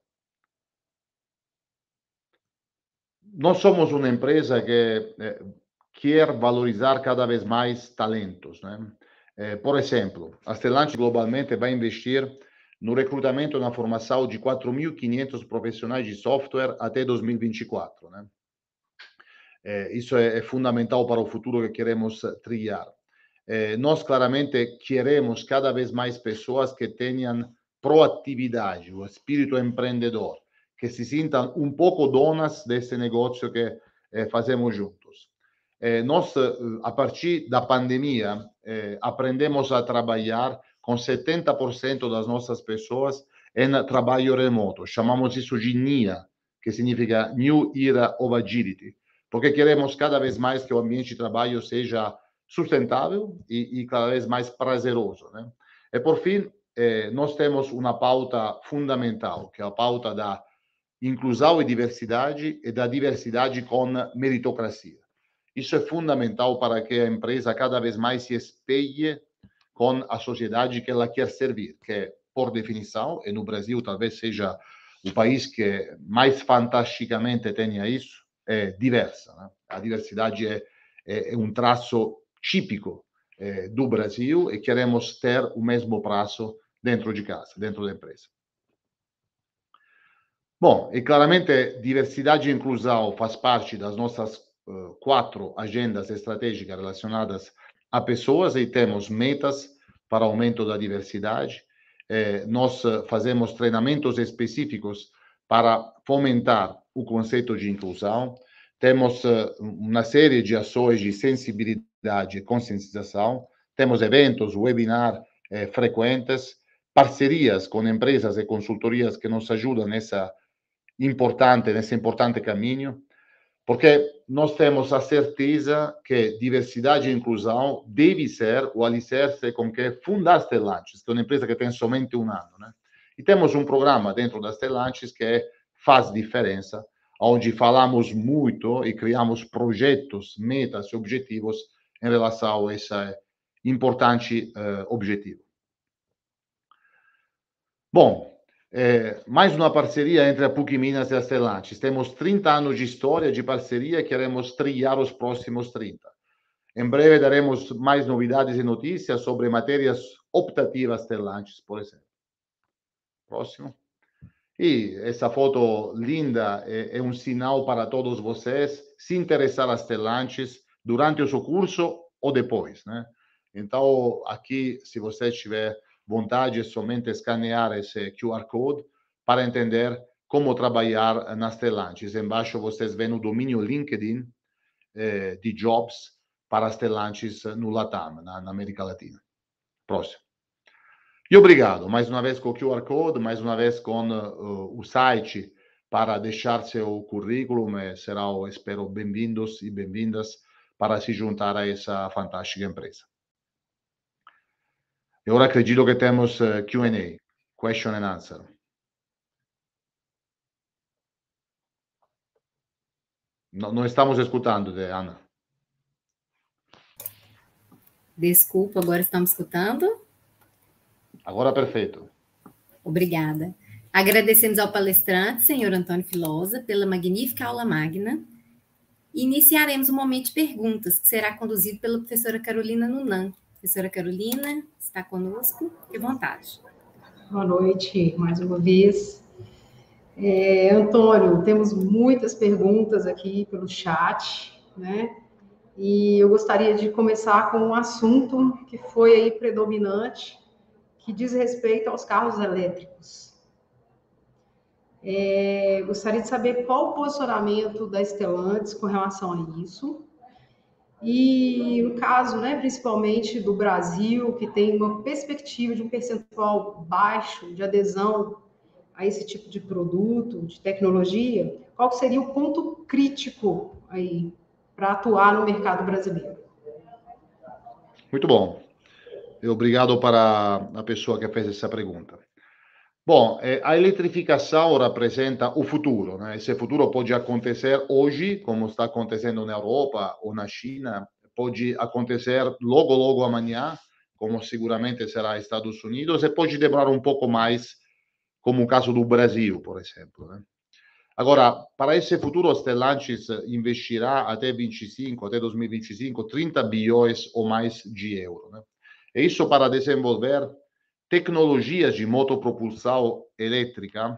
Nós somos uma empresa que eh, quer valorizar cada vez mais talentos, né? Eh, por exemplo, a Stellantis globalmente vai investir no recrutamento e na formação de quatro mil e quinhentos profissionais de software até dois mil e vinte e quatro, né? É, isso é, é fundamental para o futuro que queremos trilhar. É, nós, claramente, queremos cada vez mais pessoas que tenham proatividade, o espírito empreendedor, que se sintam um pouco donas desse negócio que é, fazemos juntos. É, nós, a partir da pandemia, é, aprendemos a trabalhar com setenta por cento das nossas pessoas em trabalho remoto. Chamamos isso de N I A, que significa New Era of Agility, porque queremos cada vez mais que o ambiente de trabalho seja sustentável e, e cada vez mais prazeroso, né? E, por fim, eh, nós temos uma pauta fundamental, que é a pauta da inclusão e diversidade e da diversidade com meritocracia. Isso é fundamental para que a empresa cada vez mais se espelhe com a sociedade que ela quer servir, que, por definição, e no Brasil talvez seja o país que mais fantasticamente tenha isso, é diversa, né? A diversidade é, é, é um traço típico é, do Brasil e queremos ter o mesmo traço dentro de casa, dentro da empresa. Bom, e claramente diversidade e inclusão faz parte das nossas uh, quatro agendas estratégicas relacionadas a pessoas e temos metas para aumento da diversidade. Eh, nós fazemos treinamentos específicos para fomentar o conceito de inclusão. Temos uh, uma série de ações de sensibilidade e conscientização. Temos eventos, webinars eh, frequentes, parcerias com empresas e consultorias que nos ajudam nessa importante, nesse importante caminho. Porque nós temos a certeza que diversidade e inclusão deve ser o alicerce com que fundar a Stellantis, que é uma empresa que tem somente um ano, né? E temos um programa dentro da Stellantis que é Faz Diferença, onde falamos muito e criamos projetos, metas e objetivos em relação a esse importante uh, objetivo. Bom, É, mais uma parceria entre a PUC Minas e a Stellantis. Temos trinta anos de história de parceria e queremos trilhar os próximos trinta. Em breve daremos mais novidades e notícias sobre matérias optativas Stellantis, por exemplo. Próximo. E essa foto linda é, é um sinal para todos vocês se interessar a Stellantis durante o seu curso ou depois, né? Então, aqui, se você tiver vontade é somente escanear esse Q R Code para entender como trabalhar na Stellantis. Embaixo vocês veem o domínio LinkedIn eh, de jobs para Stellantis no Latam, na, na América Latina. Próximo. E obrigado, mais uma vez com o Q R Code, mais uma vez com uh, o site para deixar seu currículo e serão, espero, bem-vindos e bem-vindas para se juntar a essa fantástica empresa. E ora acredito que temos uh, Q and A, question and answer. No, não estamos escutando, Ana. Desculpa, agora estamos escutando? Agora perfeito. Obrigada. Agradecemos ao palestrante, senhor Antônio Filosa, pela magnífica aula magna. E iniciaremos um momento de perguntas, que será conduzido pela professora Carolina Nunan. Professora Carolina, está conosco? Fique à vontade. Boa noite, mais uma vez. É, Antônio, temos muitas perguntas aqui pelo chat, né? E eu gostaria de começar com um assunto que foi aí predominante, que diz respeito aos carros elétricos. É, gostaria de saber qual o posicionamento da Stellantis com relação a isso. E no caso, né, principalmente do Brasil, que tem uma perspectiva de um percentual baixo de adesão a esse tipo de produto, de tecnologia, qual seria o ponto crítico aí para atuar no mercado brasileiro? Muito bom. E obrigado para a pessoa que fez essa pergunta. Bom, eh, a eletrificação representa o futuro, né? Esse futuro pode acontecer hoje, como está acontecendo na Europa ou na China, pode acontecer logo, logo amanhã, como seguramente será Estados Unidos, e pode demorar um pouco mais, como o caso do Brasil, por exemplo, né? Agora, para esse futuro, a Stellantis investirá até vinte e cinco, até dois mil e vinte e cinco, trinta bilhões ou mais de euros, né? E isso para desenvolver tecnologias de motopropulsão elétrica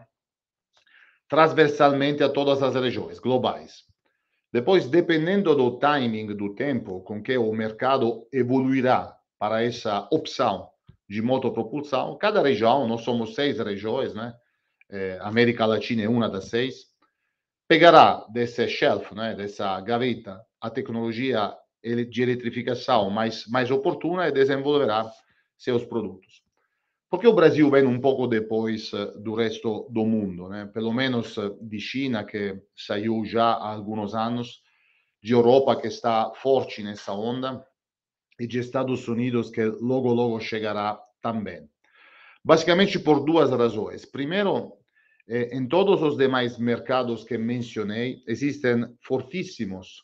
transversalmente a todas as regiões globais. Depois, dependendo do timing do tempo com que o mercado evoluirá para essa opção de motopropulsão, cada região, nós somos seis regiões, né? É, América Latina é uma das seis, pegará desse shelf, né? Dessa gaveta, a tecnologia de eletrificação mais, mais oportuna e desenvolverá seus produtos. Porque o Brasil vem um pouco depois do resto do mundo, né? Pelo menos de China, que saiu já há alguns anos, de Europa, que está forte nessa onda, e de Estados Unidos, que logo, logo chegará também. Basicamente por duas razões. Primeiro, eh, em todos os demais mercados que mencionei, existem fortíssimos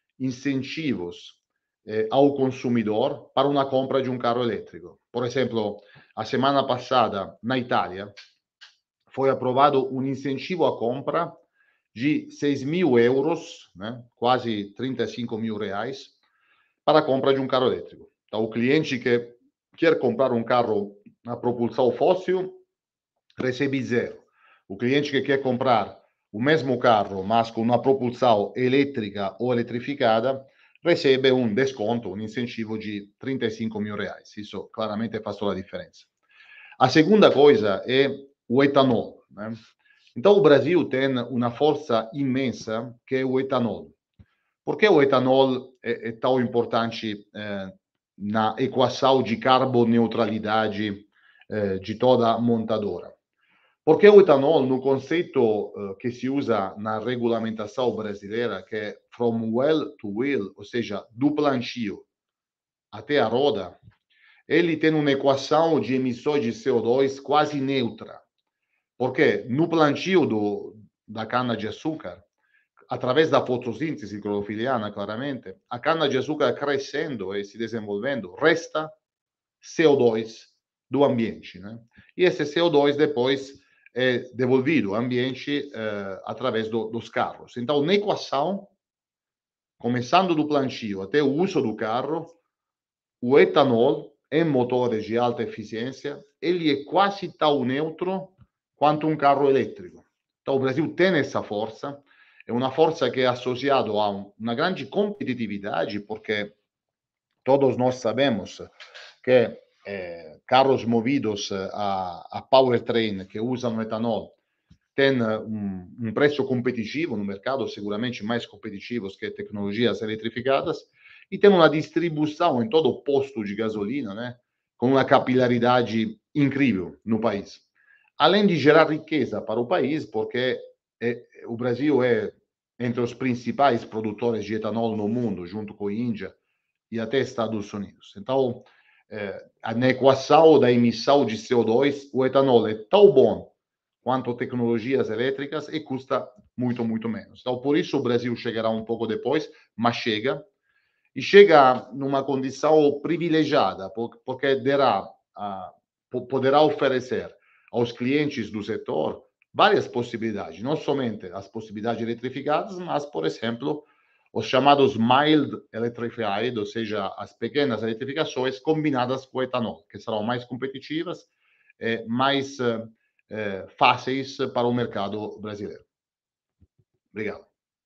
incentivos eh, ao consumidor para uma compra de um carro elétrico. Por exemplo, a semana passada, na Itália, foi aprovado um incentivo à compra de seis mil euros, né, quase trinta e cinco mil reais, para a compra de um carro elétrico. Então, o cliente que quer comprar um carro a propulsão fóssil recebe zero. O cliente que quer comprar o mesmo carro, mas com uma propulsão elétrica ou eletrificada, recebe um desconto, um incentivo de trinta e cinco mil reais. Isso claramente faz toda a diferença. A segunda coisa é o etanol, né? Então, o Brasil tem uma força imensa, que é o etanol. Por que o etanol é, é tão importante eh, na equação de carboneutralidade eh, de toda montadora? Porque o etanol, no conceito uh, que se usa na regulamentação brasileira, que é from well to wheel, ou seja, do plantio até a roda, ele tem uma equação de emissões de C O dois quase neutra. Porque no plantio do, da cana-de-açúcar, através da fotossíntese clorofiliana, claramente, a cana-de-açúcar crescendo e se desenvolvendo, resta C O dois do ambiente, né? E esse C O dois depois é devolvido ao ambiente eh, através do, dos carros. Então, na equação, começando do plantio até o uso do carro, o etanol, em motores de alta eficiência, ele é quase tão neutro quanto um carro elétrico. Então, o Brasil tem essa força, é uma força que é associada a um, uma grande competitividade, porque todos nós sabemos que Eh, carros movidos a, a powertrain que usam etanol têm um, um preço competitivo no mercado, seguramente mais competitivos que tecnologias eletrificadas, e tem uma distribuição em todo o posto de gasolina, né, com uma capilaridade incrível no país. Além de gerar riqueza para o país, porque é, o Brasil é entre os principais produtores de etanol no mundo, junto com a Índia e até Estados Unidos. Então, é, na equação da emissão de C O dois, o etanol é tão bom quanto tecnologias elétricas e custa muito, muito menos. Então, por isso o Brasil chegará um pouco depois, mas chega, e chega numa condição privilegiada, porque derá, uh, poderá oferecer aos clientes do setor várias possibilidades, não somente as possibilidades eletrificadas, mas, por exemplo, os chamados mild electrified, ou seja, as pequenas eletrificações combinadas com etanol, que serão mais competitivas, eh, mais eh, eh, fáceis para o mercado brasileiro. Obrigado.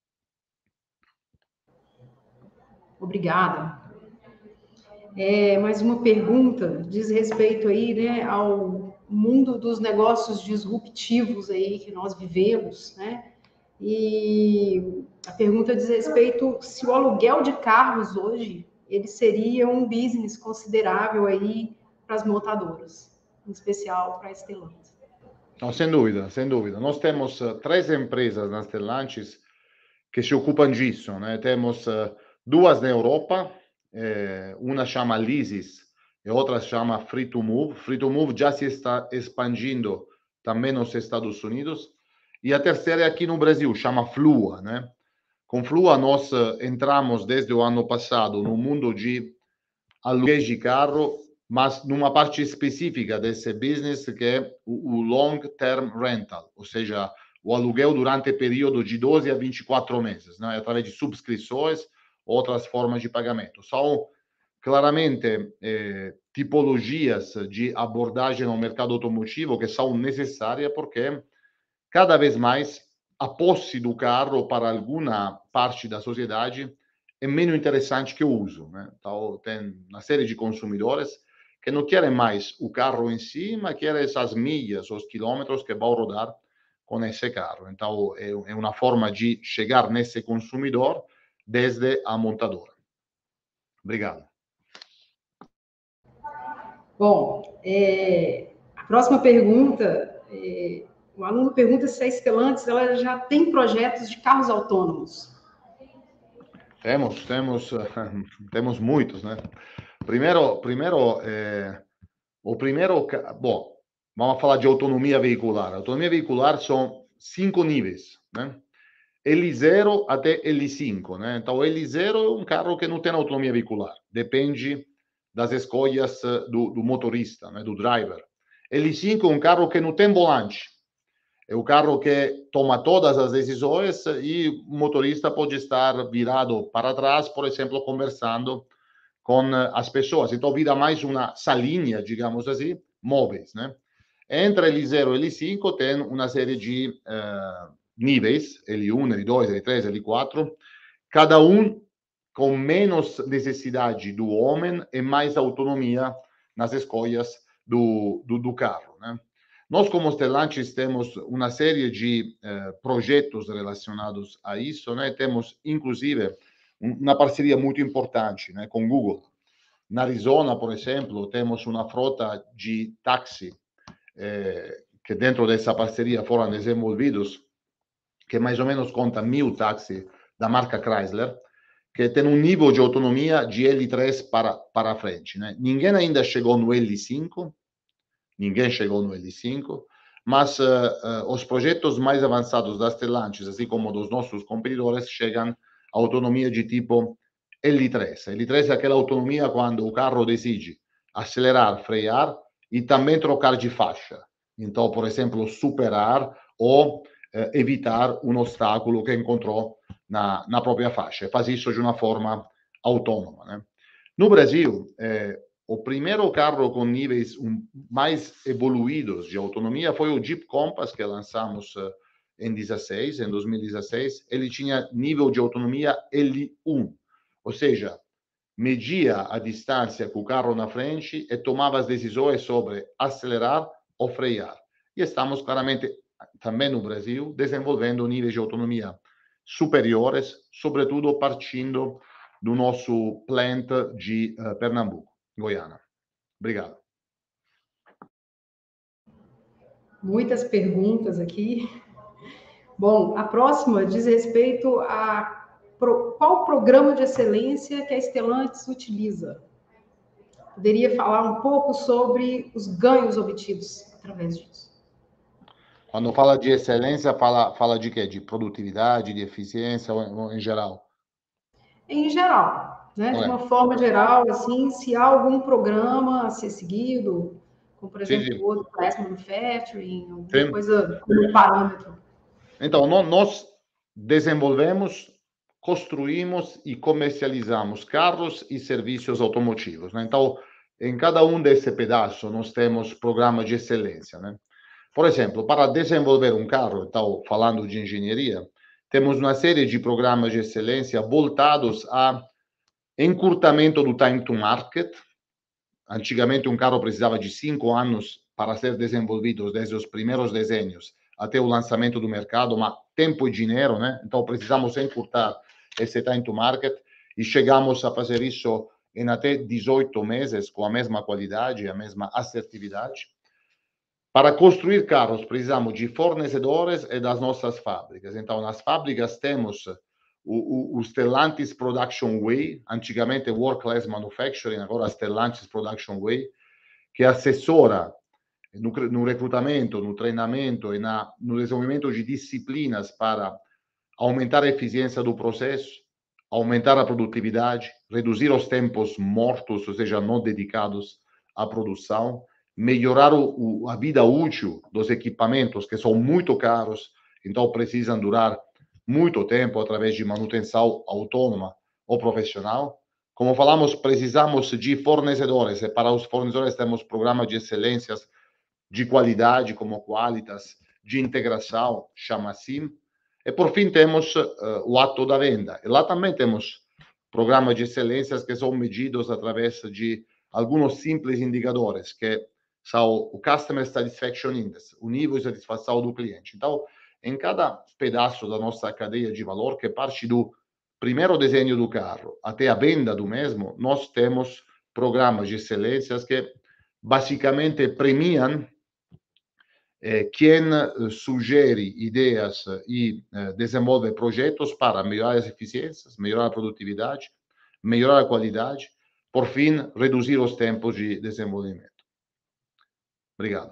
Obrigada. É, mais uma pergunta diz respeito aí, né, ao mundo dos negócios disruptivos aí que nós vivemos, né? E a pergunta diz respeito se o aluguel de carros hoje ele seria um business considerável aí para as montadoras, em especial para a Stellantis. Não, sem dúvida, sem dúvida. Nós temos uh, três empresas na Stellantis que se ocupam disso, né? Temos uh, duas na Europa, eh, uma chama Leasys e outra chama Free to Move. Free to Move já se está expandindo também nos Estados Unidos. E a terceira é aqui no Brasil, chama Flua, né? Com Flua nós uh, entramos desde o ano passado no mundo de aluguéis de carro, mas numa parte específica desse business que é o, o long term rental, ou seja, o aluguel durante período de doze a vinte e quatro meses, né? Através de subscrições, outras formas de pagamento. São claramente eh, tipologias de abordagem no mercado automotivo que são necessárias porque cada vez mais a posse do carro para alguma parte da sociedade é menos interessante que o uso, né? Então, tem uma série de consumidores que não querem mais o carro em si, mas querem essas milhas, os quilômetros que vão rodar com esse carro. Então, é, é uma forma de chegar nesse consumidor desde a montadora. Obrigado. Bom, é, a próxima pergunta, é, o aluno pergunta se a Stellantis ela já tem projetos de carros autônomos. Temos, temos, temos muitos, né? Primeiro, primeiro, é, o primeiro, bom, vamos falar de autonomia veicular. Autonomia veicular são cinco níveis, né? L zero até L cinco, né? Então, L zero é um carro que não tem autonomia veicular. Depende das escolhas do, do motorista, né? Do driver. L cinco é um carro que não tem volante. É o carro que toma todas as decisões e o motorista pode estar virado para trás, por exemplo, conversando com as pessoas. Então, vira mais uma salinha, digamos assim, móveis, né? Entre L zero e L cinco tem uma série de uh, níveis, L um, L dois, L três, L quatro, cada um com menos necessidade do homem e mais autonomia nas escolhas do, do, do carro, né? Nós, como Stellantis, temos uma série de eh, projetos relacionados a isso, né? Temos, inclusive, uma parceria muito importante, né, com Google. Na Arizona, por exemplo, temos uma frota de táxi eh, que dentro dessa parceria foram desenvolvidos, que mais ou menos conta mil táxis da marca Chrysler, que tem um nível de autonomia de L três para, para frente, né? Ninguém ainda chegou no L cinco, Ninguém chegou no L cinco, mas uh, uh, os projetos mais avançados da Stellantis, assim como dos nossos competidores, chegam a autonomia de tipo L três. L três é aquela autonomia quando o carro decide acelerar, frear e também trocar de faixa. Então, por exemplo, superar ou uh, evitar um obstáculo que encontrou na, na própria faixa. Faz isso de uma forma autônoma, né? No Brasil, eh, o primeiro carro com níveis um, mais evoluídos de autonomia foi o Jeep Compass, que lançamos uh, em dezesseis, em dois mil e dezesseis. Ele tinha nível de autonomia L um, ou seja, media a distância com o carro na frente e tomava as decisões sobre acelerar ou frear. E estamos claramente, também no Brasil, desenvolvendo níveis de autonomia superiores, sobretudo partindo do nosso plant de uh, Pernambuco, Goiânia. Obrigado. Muitas perguntas aqui. Bom, a próxima diz respeito a pro, qual programa de excelência que a Stellantis utiliza. Poderia falar um pouco sobre os ganhos obtidos através disso. Quando fala de excelência, fala, fala de quê? De produtividade, de eficiência ou em geral? Em geral, né? De uma forma geral, assim, se há algum programa a ser seguido, como, por exemplo, sim, sim. o outro Class Manufacturing, alguma sim. coisa como parâmetro. Então, nós desenvolvemos, construímos e comercializamos carros e serviços automotivos, né? Então, em cada um desse pedaço, nós temos programas de excelência, né? Por exemplo, para desenvolver um carro, então, falando de engenharia, temos uma série de programas de excelência voltados a encurtamento do time to market. Antigamente, um carro precisava de cinco anos para ser desenvolvido, desde os primeiros desenhos até o lançamento do mercado, mas tempo e dinheiro, né? Então, precisamos encurtar esse time to market e chegamos a fazer isso em até dezoito meses, com a mesma qualidade, a mesma assertividade. Para construir carros, precisamos de fornecedores e das nossas fábricas. Então, nas fábricas temos o, o, o Stellantis Production Way, antigamente World Class Manufacturing, agora Stellantis Production Way, que assessora no, no recrutamento, no treinamento e na, no desenvolvimento de disciplinas para aumentar a eficiência do processo, aumentar a produtividade, reduzir os tempos mortos, ou seja, não dedicados à produção, melhorar o, o, a vida útil dos equipamentos, que são muito caros, então precisam durar muito tempo através de manutenção autônoma ou profissional. Como falamos, precisamos de fornecedores, e para os fornecedores temos programas de excelências de qualidade, como Qualitas, de integração, chama SIM. E, por fim, temos uh, o ato da venda. E lá também temos programas de excelências que são medidos através de alguns simples indicadores, que são o Customer Satisfaction Index, o nível de satisfação do cliente. Então, em cada pedaço da nossa cadeia de valor, que parte do primeiro desenho do carro até a venda do mesmo, nós temos programas de excelências que basicamente premiam eh, quem sugere ideias e eh, desenvolve projetos para melhorar as eficiências, melhorar a produtividade, melhorar a qualidade, por fim, reduzir os tempos de desenvolvimento. Obrigado.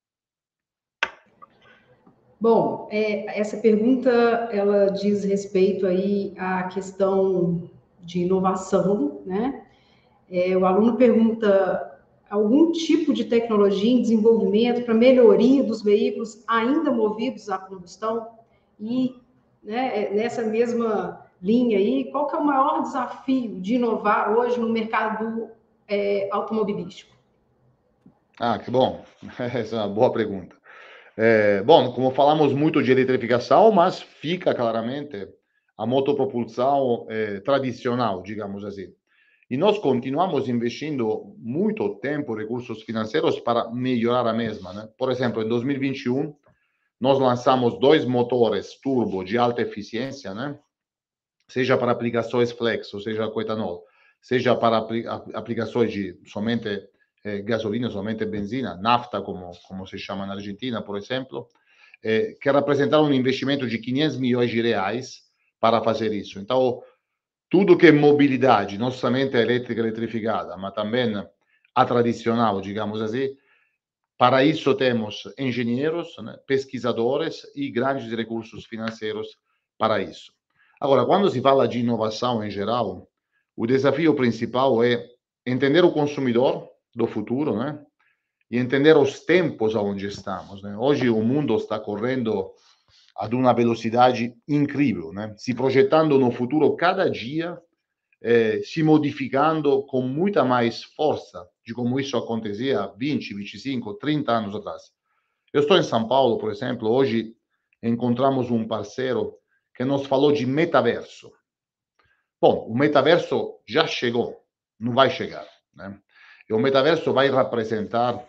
Bom, é, essa pergunta, ela diz respeito aí à questão de inovação, né? É, o aluno pergunta algum tipo de tecnologia em desenvolvimento para melhoria dos veículos ainda movidos à combustão e, né, nessa mesma linha aí, qual que é o maior desafio de inovar hoje no mercado é, automobilístico? Ah, que bom. Essa é uma boa pergunta. É, bom, como falamos muito de eletrificação, mas fica claramente a motopropulsão é, tradicional, digamos assim. E nós continuamos investindo muito tempo, recursos financeiros para melhorar a mesma, né? Por exemplo, em dois mil e vinte e um, nós lançamos dois motores turbo de alta eficiência, né? Seja para aplicações flex, ou seja, com etanol, seja para aplicações de somente eh, gasolina, somente benzina, nafta, como, como se chama na Argentina, por exemplo, eh, que representaram um investimento de quinhentos milhões de reais para fazer isso. Então, tudo que é mobilidade, não somente a elétrica eletrificada, mas também a tradicional, digamos assim, para isso temos engenheiros, né, pesquisadores e grandes recursos financeiros para isso. Agora, quando se fala de inovação em geral, o desafio principal é entender o consumidor do futuro, né? E entender os tempos onde estamos, né? Hoje o mundo está correndo ad uma velocidade incrível, né? Se projetando no futuro cada dia, eh, se modificando com muita mais força de como isso acontecia vinte, vinte e cinco, trinta anos atrás. Eu estou em São Paulo, por exemplo, hoje encontramos um parceiro que nos falou de metaverso. Bom, o metaverso já chegou, não vai chegar, né? E o metaverso vai representar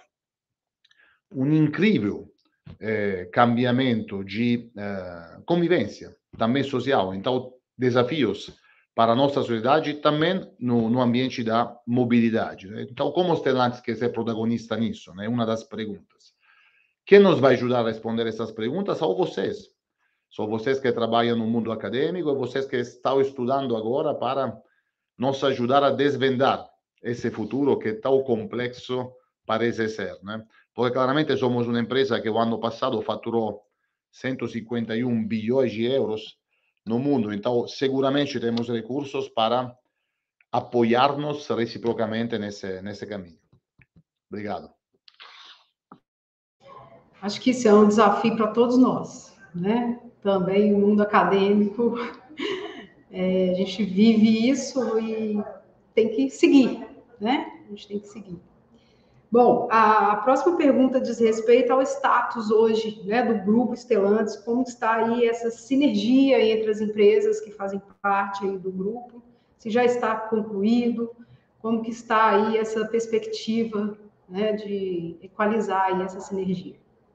um incrível eh, cambiamento de eh, convivência, também social. Então, desafios para a nossa sociedade também no, no ambiente da mobilidade, né? Então, como o Stellantis quer ser protagonista nisso, né? Uma das perguntas. Quem nos vai ajudar a responder essas perguntas são vocês. São vocês que trabalham no mundo acadêmico e vocês que estão estudando agora para nos ajudar a desvendar esse futuro que tão complexo parece ser, né? Porque claramente somos uma empresa que o ano passado faturou cento e cinquenta e um bilhões de euros no mundo, então seguramente temos recursos para apoiar-nos reciprocamente nesse, nesse caminho. Obrigado. Acho que isso é um desafio para todos nós, né? Também o mundo acadêmico, é, a gente vive isso e tem que seguir, né? A gente tem que seguir. Bom, a próxima pergunta diz respeito ao status hoje, né, do Grupo Stellantis, como está aí essa sinergia entre as empresas que fazem parte aí do grupo, se já está concluído, como que está aí essa perspectiva, né, de equalizar aí essa sinergia.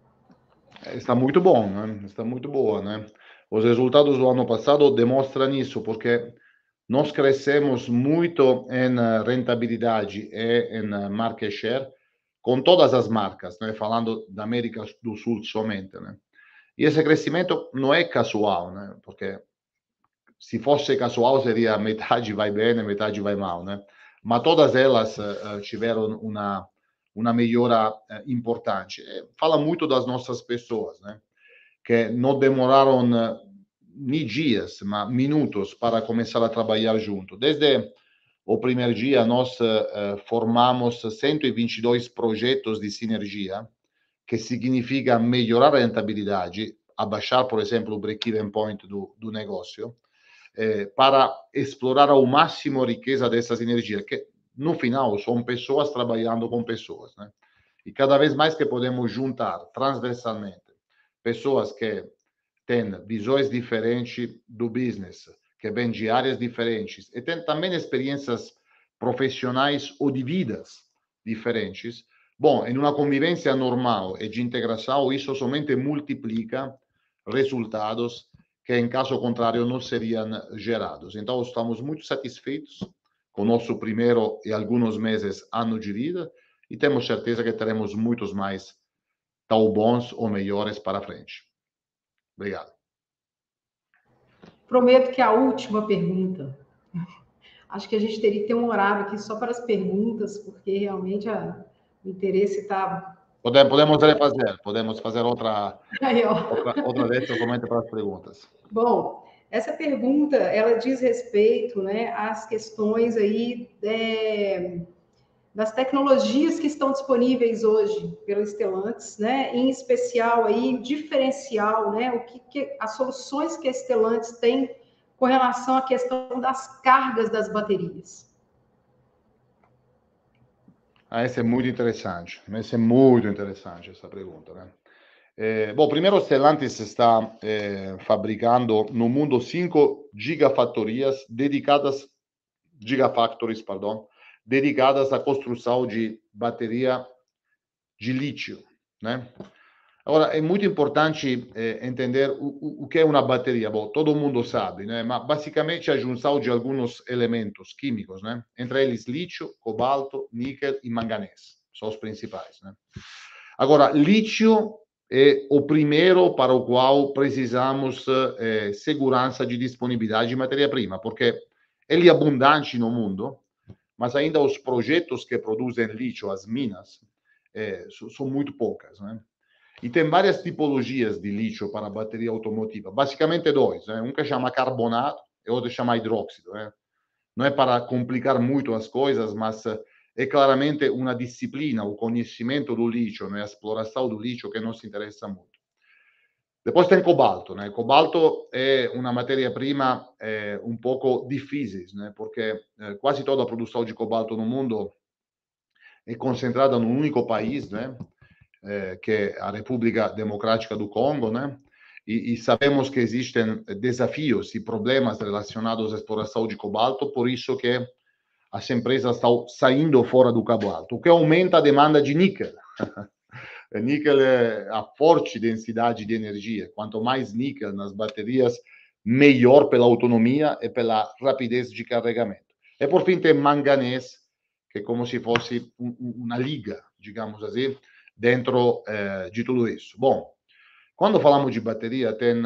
Está muito bom, né? Está muito boa, né? Os resultados do ano passado demonstram isso, porque nós crescemos muito em rentabilidade e em market share, com todas as marcas, né? Falando da América do Sul somente, né? E esse crescimento não é casual, né? Porque se fosse casual seria metade vai bem, metade vai mal, né? Mas todas elas uh, tiveram uma uma melhora uh, importante. E fala muito das nossas pessoas, né? Que não demoraram uh, nem dias, mas minutos para começar a trabalhar junto. Desde o primeiro dia, nós uh, formamos cento e vinte e dois projetos de sinergia, que significa melhorar a rentabilidade, abaixar, por exemplo, o break-even point do, do negócio, eh, para explorar ao máximo a riqueza dessa sinergia, que no final são pessoas trabalhando com pessoas, né? E cada vez mais que podemos juntar transversalmente pessoas que têm visões diferentes do business, que vêm de áreas diferentes e têm também experiências profissionais ou de vidas diferentes. Bom, em uma convivência normal e de integração, isso somente multiplica resultados que, em caso contrário, não seriam gerados. Então, estamos muito satisfeitos com o nosso primeiro e alguns meses ano de vida e temos certeza que teremos muitos mais tão bons ou melhores para frente. Obrigado. Prometo que a última pergunta. Acho que a gente teria que ter um horário aqui só para as perguntas, porque realmente a, o interesse está... Podemos, podemos refazer, podemos fazer outra, Aí, outra, outra vez somente para as perguntas. Bom, essa pergunta, ela diz respeito, né, às questões aí é, das tecnologias que estão disponíveis hoje pela Stellantis, né, em especial aí o diferencial, né, o que, que as soluções que a Stellantis tem com relação à questão das cargas das baterias. Ah, essa é muito interessante, essa é muito interessante essa pergunta, né? Eh, bom, primeiro, Stellantis está eh, fabricando no mundo cinco gigafactorias dedicadas, gigafactories, perdão, dedicadas à construção de bateria de lítio, né? Agora, é muito importante eh, entender o, o, o que é uma bateria. Bom, todo mundo sabe, né? Mas basicamente a junção de alguns elementos químicos, né? Entre eles lítio, cobalto, níquel e manganês, são os principais, né? Agora, lítio é o primeiro para o qual precisamos eh, segurança de disponibilidade de matéria-prima, porque ele é abundante no mundo, mas ainda os projetos que produzem lítio, as minas, eh, são muito poucas, né? E tem várias tipologias de lítio para bateria automotiva, basicamente dois, né? Um que chama carbonato e outro que chama hidróxido, né? Não é para complicar muito as coisas, mas é claramente uma disciplina, o conhecimento do lítio, né? A exploração do lítio que nos interessa muito. Depois tem cobalto, né? Cobalto é uma matéria-prima é, um pouco difícil, né? Porque é, quase toda a produção de cobalto no mundo é concentrada num único país, né? É, que é a República Democrática do Congo, né? E, e sabemos que existem desafios e problemas relacionados à exploração de cobalto, por isso que as empresas estão saindo fora do cobalto, o que aumenta a demanda de níquel. Níquel é a forte densidade de energia. Quanto mais níquel nas baterias, melhor pela autonomia e pela rapidez de carregamento. E por fim tem manganês, que é como se fosse um, uma liga, digamos assim, dentro eh, de tudo isso. Bom, quando falamos de bateria, tem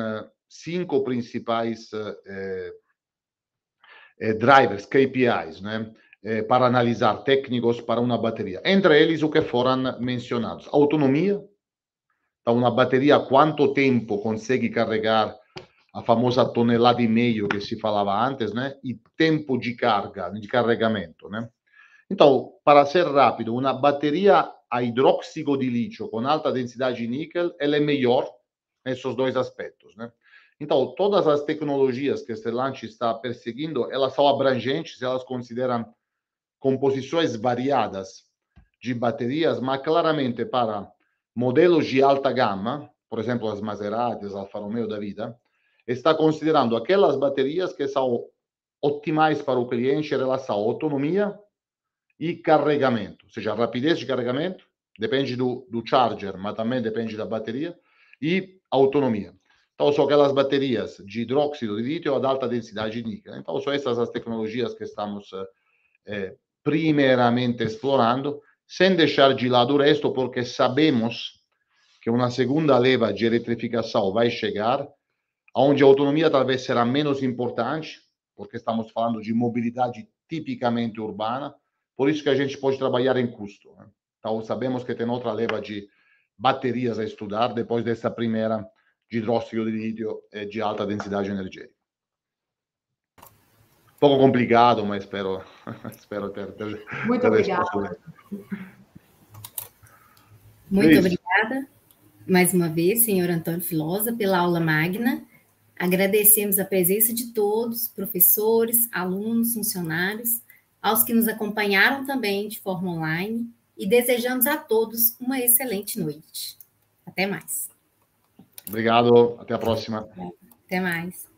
cinco principais eh, eh, drivers, K P Is, né? Eh, para analisar técnicos para uma bateria. Entre eles, o que foram mencionados. Autonomia. Então, uma bateria, quanto tempo consegue carregar a famosa tonelada e meio que se falava antes, né? E tempo de carga, de carregamento, né? Então, para ser rápido, uma bateria a hidróxido de lítio com alta densidade de níquel, ela é melhor nesses dois aspectos, né? Então, todas as tecnologias que Stellantis está perseguindo, elas são abrangentes, elas consideram composições variadas de baterias, mas claramente para modelos de alta gama, por exemplo, as Maserati, as Alfa Romeo da vida, está considerando aquelas baterias que são otimais para o cliente em relação à autonomia e carregamento, ou seja, a rapidez de carregamento, depende do, do charger, mas também depende da bateria, e autonomia. Então, são aquelas baterias de hidróxido de lítio ad alta densidade de níquel. Então, são essas as tecnologias que estamos eh, primeiramente explorando, sem deixar de lado o resto, porque sabemos que uma segunda leva de eletrificação vai chegar, onde a autonomia talvez será menos importante, porque estamos falando de mobilidade tipicamente urbana, por isso que a gente pode trabalhar em custo, né? Então, sabemos que tem outra leva de baterias a estudar, depois dessa primeira de hidróxido de lítio e de alta densidade energética. Um pouco complicado, mas espero, espero ter, ter Muito ter obrigada. Muito Isso. obrigada, mais uma vez, senhor Antônio Filosa, pela aula magna. Agradecemos a presença de todos, professores, alunos, funcionários, aos que nos acompanharam também de forma online, e desejamos a todos uma excelente noite. Até mais. Obrigado, até a próxima. Até mais.